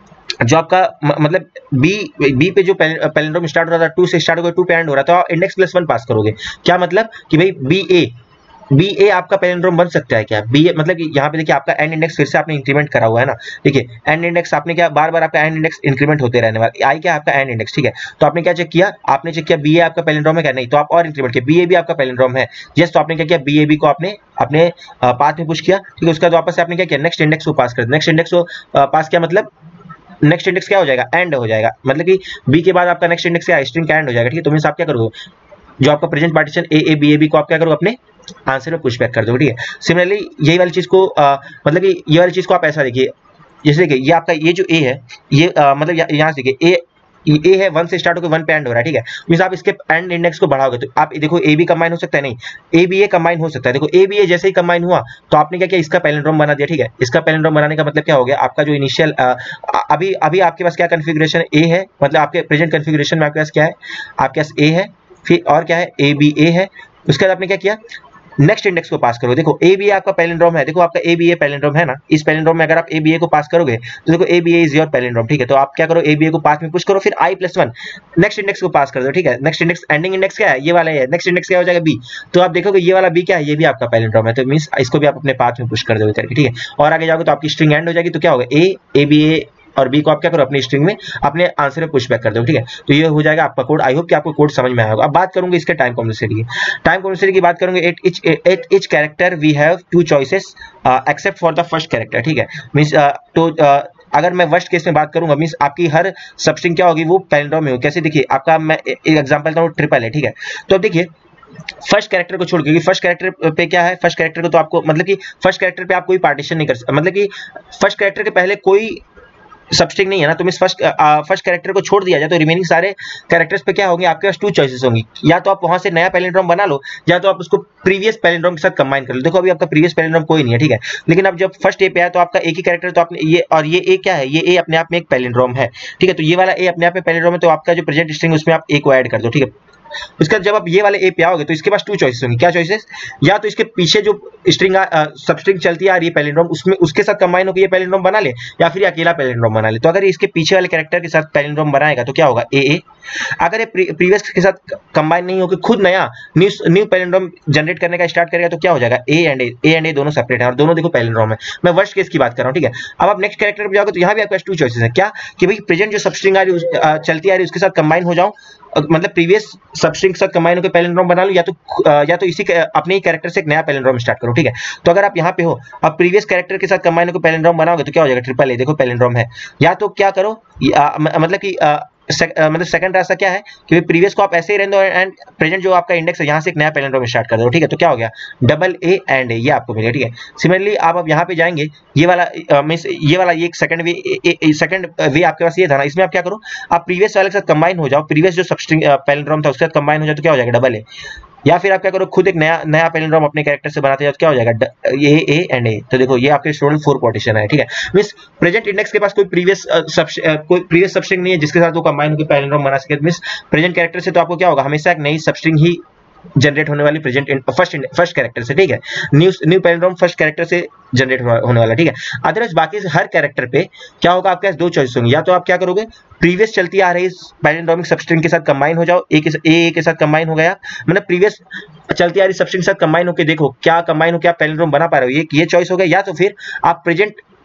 [SPEAKER 1] जो आपका मतलब बी बी पे जो पैलिंड्रोम स्टार्ट हो रहा था, टू से स्टार्ट होकर टू पे एंड हो रहा था, इंडेक्स प्लस वन पास करोगे। क्या मतलब कि भाई बी ए बी ए आपका पैलिंड्रोम बन सकता है क्या, बी ए मतलब कि यहाँ पे देखिए आपका एंड इंडेक्स फिर से आपने इंक्रीमेंट करा हुआ है ना। देखिए एंड इंडेक्स आपने क्या, बार बार आपका एंड इंडेक्स इंक्रीमेंट होते रहने वाला, आई क्या आपका एंड इंडेक्स। ठीक है, तो आपने क्या चेक किया, आपने चेक किया बी ए आपका पैलिंड्रोम है क्या, नहीं, तो आप और इंक्रीमेंट किया, बी ए भी आपका पैलिंड्रोम है, यस, तो आपने क्या किया, बी ए बी को आपने अपने पाथ में पुश किया। ठीक है, उसके बाद वापस से आपने क्या किया, नेक्स्ट इंडेक्स को पास कर दिया। नेक्स्ट इंडेक्स को पास किया मतलब नेक्स्ट इंडेक्स क्या हो जाएगा, एंड हो जाएगा, मतलब कि बी के बाद आपका नेक्स्ट इंडेक्स क्या, स्ट्रिंग का एंड हो जाएगा। ठीक है, तो मींस आप क्या करोगे, जो आपका present partition A A B A B को आप क्या करोगे, अपने आंसर में पुश बैक कर दो। ठीक है, सिमिलरली यही वाली चीज को आ, मतलब कि ये वाली चीज को आप ऐसा देखिए, जैसे देखिए ये आपका ये जो ए है, ये आ, मतलब यहाँ से देखिए ए ए है वन से स्टार्ट होकर वन पे एंड हो रहा है। ठीक है, मींस आप इसके एंड इंडेक्स को बढ़ाओगे तो आप देखो ए बी कंबाइन हो सकता है, नहीं, ए बी ए कंबाइन हो सकता है। देखो ए बी ए जैसे ही कंबाइन हुआ तो आपने क्या किया, इसका पैलिंड्रोम बना दिया। ठीक है, इसका पैलिंड्रोम बनाने का मतलब क्या हो गया, आपका जो इनिशियल अभी अभी आपके पास क्या कॉन्फ़िगरेशन ए है, मतलब आपके प्रेजेंट कॉन्फ़िगरेशन में आपके पास क्या है, आपके पास ए है, फिर और क्या है, ए बी ए है। उसके बाद आपने क्या किया, नेक्स्ट इंडेक्स को पास करो। देखो ए बी ए आपका पैलिंड्रोम है, देखो आपका ए बी ए पैलिंड्रोम है ना, इस पैलिंड्रोम में अगर आप ए बी ए को पास करोगे तो देखो A B A is your palindrome. ठीक है, तो आप क्या करो, ए बी ए को पास में पुश करो, फिर i plus one next index को पास कर दो। ठीक है, नेक्स्ट इंडेक्स एंडिंग इंडेक्स क्या है, ये वाला है, नेक्स्ट इंडेक्स क्या हो जाएगा, बी, तो आप देखोगे ये वाला बी क्या है, ये भी आपका पैलिंड्रोम है, तो मींस इसको भी आप अपने पाथ में पुश कर दोगे करके। ठीक है, और आगे जाओगे तो आपकी स्ट्रिंग एंड हो जाएगी, तो क्या होगा, ए ए बी ए और बी को आप क्या करो, अपनी स्ट्रिंग में अपने आंसर में पुश बैक कर दो। ठीक है, तो ये हो जाएगा आपका कोड। आई होप कि आपको कोड समझ में आया होगा। अब बात करूंगा इसके टाइम कॉम्प्लेक्सिटी की। टाइम कॉम्प्लेक्सिटी की बात करूंगे, at each at each character we have two choices except for the first character. ठीक है, मींस तो uh, अगर मैं वर्स्ट केस में बात करूंगा, मींस आपकी हर सबस्ट्रिंग क्या होगी, वो पैलिंड्रोम में होगी। कैसे, देखिए आपका मैं एक एग्जांपल दूं, ट्रिपल है। ठीक है, तो अब देखिए फर्स्ट कैरेक्टर को छोड़, क्योंकि फर्स्ट कैरेक्टर पे क्या है, फर्स्ट कैरेक्टर को तो आपको मतलब कि फर्स्ट कैरेक्टर पे आप कोई पार्टीशन नहीं कर सकते, मतलब कि फर्स्ट कैरेक्टर के पहले कोई सबस्ट्रिंग नहीं है ना, तो मिस फर्स्ट फर्स्ट कैरेक्टर को छोड़ दिया जाए तो रिमेनिंग सारे कैरेक्टर्स पे क्या होंगे, आपके पास टू चॉइसेस होंगी, या तो आप वहां से नया पैलिंड्रोम बना लो, या तो आप उसको प्रीवियस पैलिंड्रोम के साथ कंबाइन कर लो। देखो अभी आपका प्रीवियस पैलिंड्रोम कोई नहीं है। ठीक है, लेकिन अब जब फर्स्ट ए पे आया तो आपका एक ही कैरेक्टर, तो आपने ये और ये ए क्या है, ये ए अपने आप में एक पैलिंड्रोम है। ठीक है, तो ये वाला ए अपने आप में पैलिंड्रोम है, तो आपका जो प्रेजेंट स्ट्रिंग उसमें आप ए को ऐड कर दो। ठीक है, उसके बाद जब आप ये वाले ए पे आओगे तो इसके पास टू चॉइसेस होंगी। क्या चॉइसेस, या तो इसके पीछे जो स्ट्रिंग सबस्ट्रिंग चलती आ रही है पैलिंड्रोम, उसमें उसके साथ कंबाइन होकर ये पैलिंड्रोम बना ले, या फिर अकेला पैलिंड्रोम बना ले। तो अगर इसके पीछे वाले कैरेक्टर के साथ पैलिंड्रोम बनाएगा तो क्या होगा, ए ए। अगर ये प्रीवियस के साथ कंबाइन नहीं होकर खुद नया न्यू न्यू पैलिंड्रोम जनरेट करने का स्टार्ट करेगा तो क्या हो जाएगा, A and A A and ए दोनों सेपरेट है और दोनों देखो पैलिंड्रोम है। मैं वर्स्ट केस की बात कर रहा हूं। ठीक है, अब आप नेक्स्ट कैरेक्टर पे जाओगे तो यहाँ भी आपके पास टू चॉइसेस है। क्या कि भाई प्रेजेंट जो सबस्ट्रिंग आ रही है चलती आ रही है उसके साथ कंबाइन हो जाऊं, मतलब प्रीवियस सबस्ट्रिंग के साथ कंबाइन होकर पैलिंड्रोम बना लो, या तो या तो इसी अपने ही कैरेक्टर से एक नया पैलिंड्रोम स्टार्ट करो। ठीक है, तो अगर आप यहाँ पे हो, अब प्रीवियस कैरेक्टर के साथ कंबाइन होकर पैलिंड्रोम बनाओगे तो क्या हो जाएगा, ट्रिपल ए, देखो पैलिंड्रोम है। या तो क्या करो, आ, मतलब कि आ, सेक, आ, मतलब सेकंड रास्ता क्या है कि प्रीवियस को आप ऐसे ही रहने दो एंड प्रेजेंट जो आपका इंडेक्स है यहाँ से एक नया पैलिंड्रोम स्टार्ट कर दो। ठीक है, तो क्या हो गया, डबल ए एंड ए, ये आपको मिलेगा। ठीक है, सिमिलरली आप अब यहाँ पे जाएंगे, ये वाला मींस ये वाला ये एक सेकंड वे सेकंड वे आपके पास ये था ना, इसमें आप क्या करो, आप प्रीवियस वाले के साथ कंबाइन हो जाओ, प्रीवियस जो सबस्ट्रिंग पैलिंड्रोम था उसके साथ कंबाइन हो जाए तो क्या हो जाएगा, डबल ए। या फिर आप क्या करो, खुद एक नया नया पैलिंड्रोम अपने कैरेक्टर से बनाते जाओ तो क्या हो जाएगा, ए ए एंड ए। तो देखो ये आपके टोटल फोर पार्टीशन है। ठीक है, मींस प्रेजेंट इंडेक्स के पास कोई प्रीवियस कोई प्रीवियस सबस्ट्रिंग नहीं है जिसके साथ वो कंबाइन होकर पैलिंड्रोम बना सके। मींस प्रेजेंट कैरेक्टर से तो आपको क्या होगा, हमेशा एक नई सबस्ट्रिंग ही जनरेट होने वाली प्रेजेंट फर्स्ट फर्स्ट कैरेक्टर से। ठीक है, new new palindrome first character से जनरेट होने वाला। ठीक है, अदरवाइज बाकी हर कैरेक्टर पे क्या होगा, आपके पास दो चॉइस होंगी, या तो आप क्या करोगे, प्रीवियस चलती आ रही पैलिंड्रोमिक सबस्ट्रिंग के साथ कंबाइन हो जाओ, ए के ए के साथ कंबाइन हो गया, मतलब प्रीवियस चलती आ रही सबस्ट्रिंग के साथ कंबाइन होकर देखो क्या कंबाइन हो, क्या पैलिंड्रोम बना पा रहे हो, ये ये चॉइस हो गया। या तो फिर आप प्रेजेंट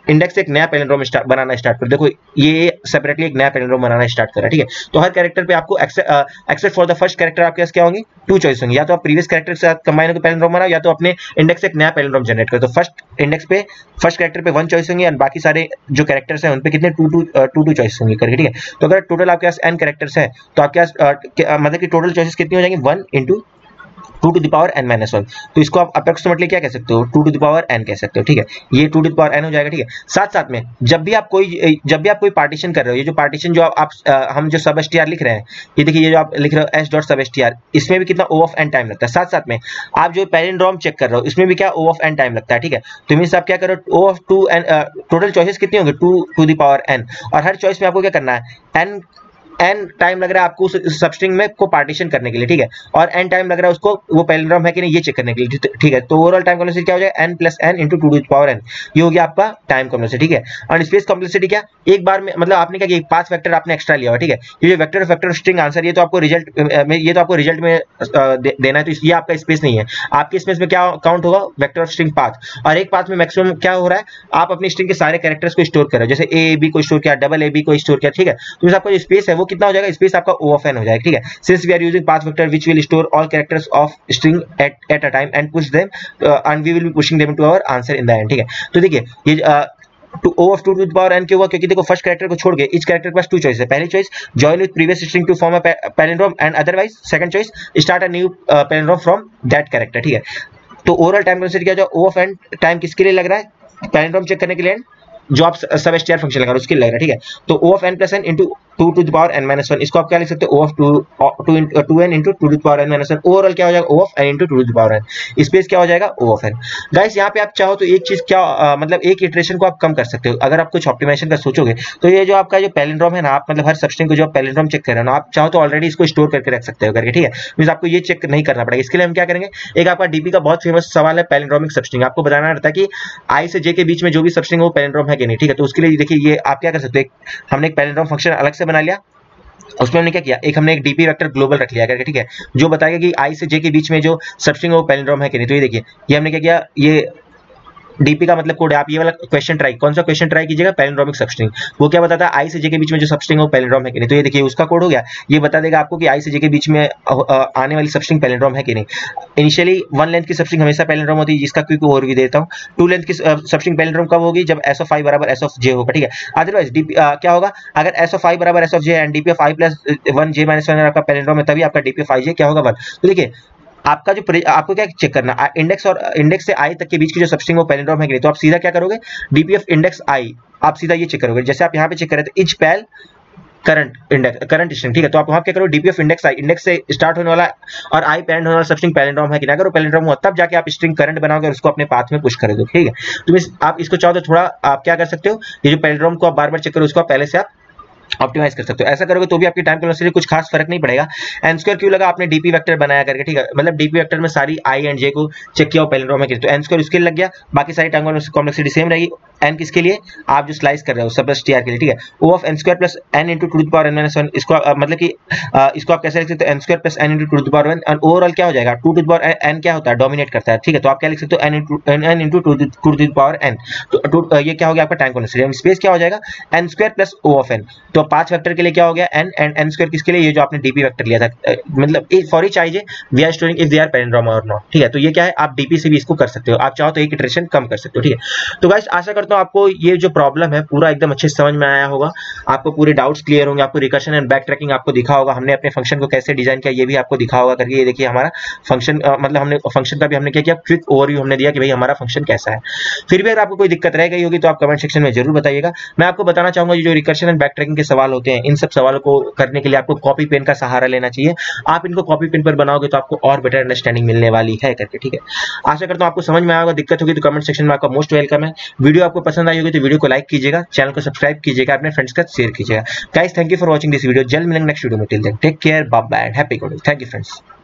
[SPEAKER 1] इंडेक्स से एक नया पैलिंड्रोम स्टार्ट बनाना स्टार्ट करो। देखो ये सेपरेटली एक नया पैलिंड्रोम बनाना स्टार्ट करा, ठीक है। तो हर कैरेक्टर पे आपको except for the first character आपके पास क्या होंगी, टू चॉइस होंगी, या तो आप प्रीवियस कैरेक्टर के साथ कंबाइन होकर पैलिंड्रोम बनाओ, या तो अपने इंडेक्स से एक नया पैलिंड्रोम जनरेट करो। तो फर्स्ट इंडेक्स पे फर्स्ट कैरेक्टर पे वन चॉइस होंगी और बाकी सारे जो कैरेक्टर्स हैं उन पे कितने two two two two choice होंगी करके, ठीक है। तो अगर टोटल आपके पास एन कैरेक्टर्स है तो आपके पास मतलब कि टोटल चॉइसेस कितनी हो जाएंगी, one into two to the power n minus one. तो इसको आप अप्रोक्सीमेटली क्या कह सकते हो, two to the power n कह सकते हो, ठीक है। ये two to the power n हो जाएगा, ठीक है। साथ साथ में जब भी आप कोई जब भी आप कोई पार्टीशन कर रहे हो, ये जो पार्टीशन जो आप, आप हम जो सब एसटीआर लिख रहे हैं, ये देखिए ये जो आप लिख रहे हो एस डॉट सब एसटीआर, इसमें भी कितना ओ ऑफ एन टाइम लगता है। साथ साथ में आप जो पैलिंड्रोम चेक कर रहे हो इसमें भी क्या ओ ऑफ एन टाइम लगता है, ठीक है। तो मींस आप क्या करो, O of two n, total choices कितनी होंगी, two to the power n, और हर चॉइस में आपको क्या करना है, एन एन टाइम लग रहा है आपको उस सबस्ट्रिंग में को पार्टीशन करने के लिए, ठीक है। और एन टाइम लग रहा है उसको वो पैलिंड्रोम है कि नहीं ये चेक करने के लिए, ठीक है। तो ओवरऑल टाइम कॉम्प्लेक्सिटी क्या हो जाएगा, n plus n into two to the power n, ये हो गया आपका टाइम कॉम्प्लेक्सिटी, ठीक है। और स्पेस कॉम्प्लेक्सिटी क्या, एक बार में मतलब आपने क्या किया, पांच वेक्टर आपने एक्स्ट्रा लिया हुआ, ठीक है। ये जो वेक्टर वेक्टर स्ट्रिंग आंसर, ये तो आपको रिजल्ट में ये तो आपको रिजल्ट में देना है, तो ये आपका स्पेस नहीं है। आपके स्पेस में क्या काउंट होगा, वेक्टर ऑफ स्ट्रिंग पाथ, और एक पाथ में मैक्सिमम क्या हो रहा है, आप अपनी स्ट्रिंग के सारे कैरेक्टर्स को स्टोर कर रहे हो, जैसे ए बी को स्टोर किया, डबल ए बी को स्टोर किया, ठीक है। तो आपका जो स्पेस है वो कितना हो जाएगा, स्पेस आपका O of n हो जाएगा, ठीक है। Since we are using path vector which will store all characters of string at at a time and push them uh, and we will be pushing them to our answer in the end, ठीक है। तो देखिए ये two O of two to the power n क्यों हुआ, क्योंकि देखो first character को छोड़ के इस कैरेक्टर के पास टू चॉइस है। पहली choice join with previous string to form a palindrome and otherwise second choice start a new palindrome from that character, ठीक है। तो ओवरऑल टाइम कॉन्स्टेंट क्या जो O of n टाइम किसके लिए लग रहा है, पैलिंड्रोम चेक करने के लिए जो आप सब एसटीआर फंक्शन लगा रहे हो उसके लिए लग रहा है, ठीक है। तो O of n plus n into two to the power n minus one, इसको आप क्या लिख सकते हो, O of two two n into two to the power n minus one. Overall क्या हो जाएगा, O of n into two to the power n, space क्या हो जाएगा, O of n। गाइस यहाँ पे आप चाहो तो एक चीज क्या आ, मतलब एक इटरेशन को आप कम कर सकते हो। अगर आप कुछ ऑप्टिमाइजेशन का सोचोगे तो ये जो आपका जो पैलिंड्रोम है ना, आप मतलब हर सबस्ट्रिंग को जो आप पैलिंड्रोम चेक कर रहे हो ना, आप चाहो तो ऑलरेडी इसको स्टोर करके रख सकते हो करके, ठीक है। मींस आपको ये चेक नहीं करना पड़ेगा। इसके लिए हम क्या करेंगे, एक आपका डीपी का बहुत फेमस सवाल है पैलिंड्रोमिक सबस्ट्रिंग, आपको बताना रहता है कि आई से जे के बीच में जो भी सबस्ट्रिंग है वो पैलिंड्रोम है कि नहीं, ठीक है। तो उसके लिए देखिए ये आप क्या कर सकते हो, हमने एक पैलिंड्रोम फंक्शन अलग से बना लिया, उसमें हमने क्या किया, एक हमने एक डीपी वेक्टर ग्लोबल रख लिया करके, ठीक है, जो बताएगा कि आई से जे के बीच में जो सबस्ट्रिंग है वो पैलिंड्रोम है कि नहीं। तो ये देखिए ये हमने क्या किया, ये डीपी का मतलब कोड है। आप ये वाला क्वेश्चन ट्राई, कौन सा क्वेश्चन ट्राई कीजिएगा, पैलिंड्रोमिक सबस्ट्रिंग, वो क्या बताता है आई से जे के बीच में जो सबस्ट्रिंग है वो पैलिंड्रोम है कि नहीं। तो ये देखिए उसका कोड हो गया, ये बता देगा आपको कि आई से जे के बीच में आने वाली सबस्ट्रिंग पैलिंड्रोम है कि नहीं। इनिशियली वन लेंथ की सबस्ट्रिंग हमेशा पैलिंड्रोम होती है, जिसका क्विक ओवरव्यू देता हूं। टू लेंथ की सबस्ट्रिंग पैलिंड्रोम कब होगी, जब एस ऑफ आई बराबर एस ऑफ जे होगा, ठीक है। अदरवाइज डीपी क्या होगा, अगर एस ऑफ आई बराबर s of j and DP of i plus one j minus one आपका पैलिंड्रोम है, तभी आपका डीपी ऑफ आई जे क्या होगा, वन। तो देखिए आपका जो आपको क्या चेक करना, इंडेक्स और इंडेक्स से आई तक के बीच की जो सबस्ट्रिंग वो पैलिंड्रोम है कि नहीं। तो आप सीधा क्या करोगे, डीपी ऑफ इंडेक्स आई, आप सीधा ये चेक करोगे, जैसे आप यहाँ पे चेक कर रहे थे each pal current index current string, ठीक है। तो आप वहां क्या करो, DP of index i, index से स्टार्ट होने वाला और आई पैरेंट होने वाला सबस्ट्रिंग पैलिंड्रोम है कि नहीं। अगर वो पैलिंड्रोम हुआ तब जाके आप स्ट्रिंग करंट बनाओगे और उसको अपने पाथ में पुश कर दोगे, ठीक है। तो आप इसको चाहो तो थोड़ा आप क्या कर सकते हो, ये जो पैलिंड्रोम को आप बार बार चेक करो उसको पहले से आप ऑप्टिमाइज कर सकते हो। ऐसा करोगे तो भी आपकी टाइम कॉम्प्लेक्सिटी कुछ खास फर्क नहीं पड़ेगा। एन स्क्वायर क्यों लगा, आपने डीपी वेक्टर बनाया करके, ठीक है। मतलब डीपी वेक्टर में सारी आई एंड जे को चेक किया पैलिंड्रोम है कि, तो एन स्क्वायर उसके लिए लग गया, बाकी सारी टाइम कॉम्प्लेक्सिटी सेम रहेगी। एन किसके लिए, आप जो स्लाइस कर रहे हो सब टीआर के लिए, ठीक है। O of n square plus n into two the power n minus one, इसको मतलब कि इसको आप कैसे लिख सकते हो, n square plus n into two the power one, और ओवरऑल क्या हो जाएगा, two to the power n क्या होता है, डोमिनेट करता है, ठीक है। तो आप क्या लिख सकते हो, n into n into two to the power n. तो ये क्या हो गया आपका टाइम कॉम्प्लेक्सिटी। स्पेस क्या हो जाएगा, n square plus O of n. तो पांच वेक्टर के लिए क्या हो गया, एन एंड एन स्क्वायर किसके लिए, ये जो आपने डीपी वेक्टर लिया था, मतलब for each i j we are storing if they are palindrome और नॉट, ठीक है। तो ये क्या है, आप डीपी से भी इसको कर सकते हो, आप चाहो तो एक इटरेशन कम कर सकते हो, ठीक है। तो गाइस आशा करता हूं आपको ये जो प्रॉब्लम है पूरा एकदम अच्छे से समझ में आया होगा, आपको पूरे डाउट्स क्लियर होंगे, आपको रिकर्शन एंड बैक ट्रैकिंग आपको दिखा होगा, हमने अपने फंक्शन को कैसे डिजाइन किया ये भी आपको दिखा होगा करके। ये देखिए हमारा फंक्शन मतलब हमने फंक्शन का भी हमने क्या किया, क्विक ओवरव्यू हमने दिया कि भाई हमारा फंक्शन कैसा है। फिर भी अगर आपको कोई दिक्कत रह गई होगी तो आप कमेंट सेक्शन में जरूर बताइएगा। मैं आपको बताना चाहूंगा जो रिकर्शन एंड बैक ट्रैकिंग के सवाल होते हैं, इन सब सवालों को करने के लिए आपको कॉपी पेन का सहारा लेना चाहिए। आप इनको कॉपी पेन पर बनाओगे तो आपको और बेटर अंडरस्टैंडिंग मिलने वाली है करके, ठीक है। आशा करता हूं आपको समझ में आया होगा, दिक्कत होगी तो कमेंट सेक्शन में आपका मोस्ट वेलकम है। वीडियो आपको पसंद आई होगी तो वीडियो को लाइक कीजिएगा, चैनल को सब्सक्राइब कीजिएगा, अपने फ्रेंड्स के साथ शेयर कीजिएगा। Guys thank you for watching this video, जल्द मिलेंगे नेक्स्ट वीडियो में, till then take care, bye bye, happy coding, thank you friends.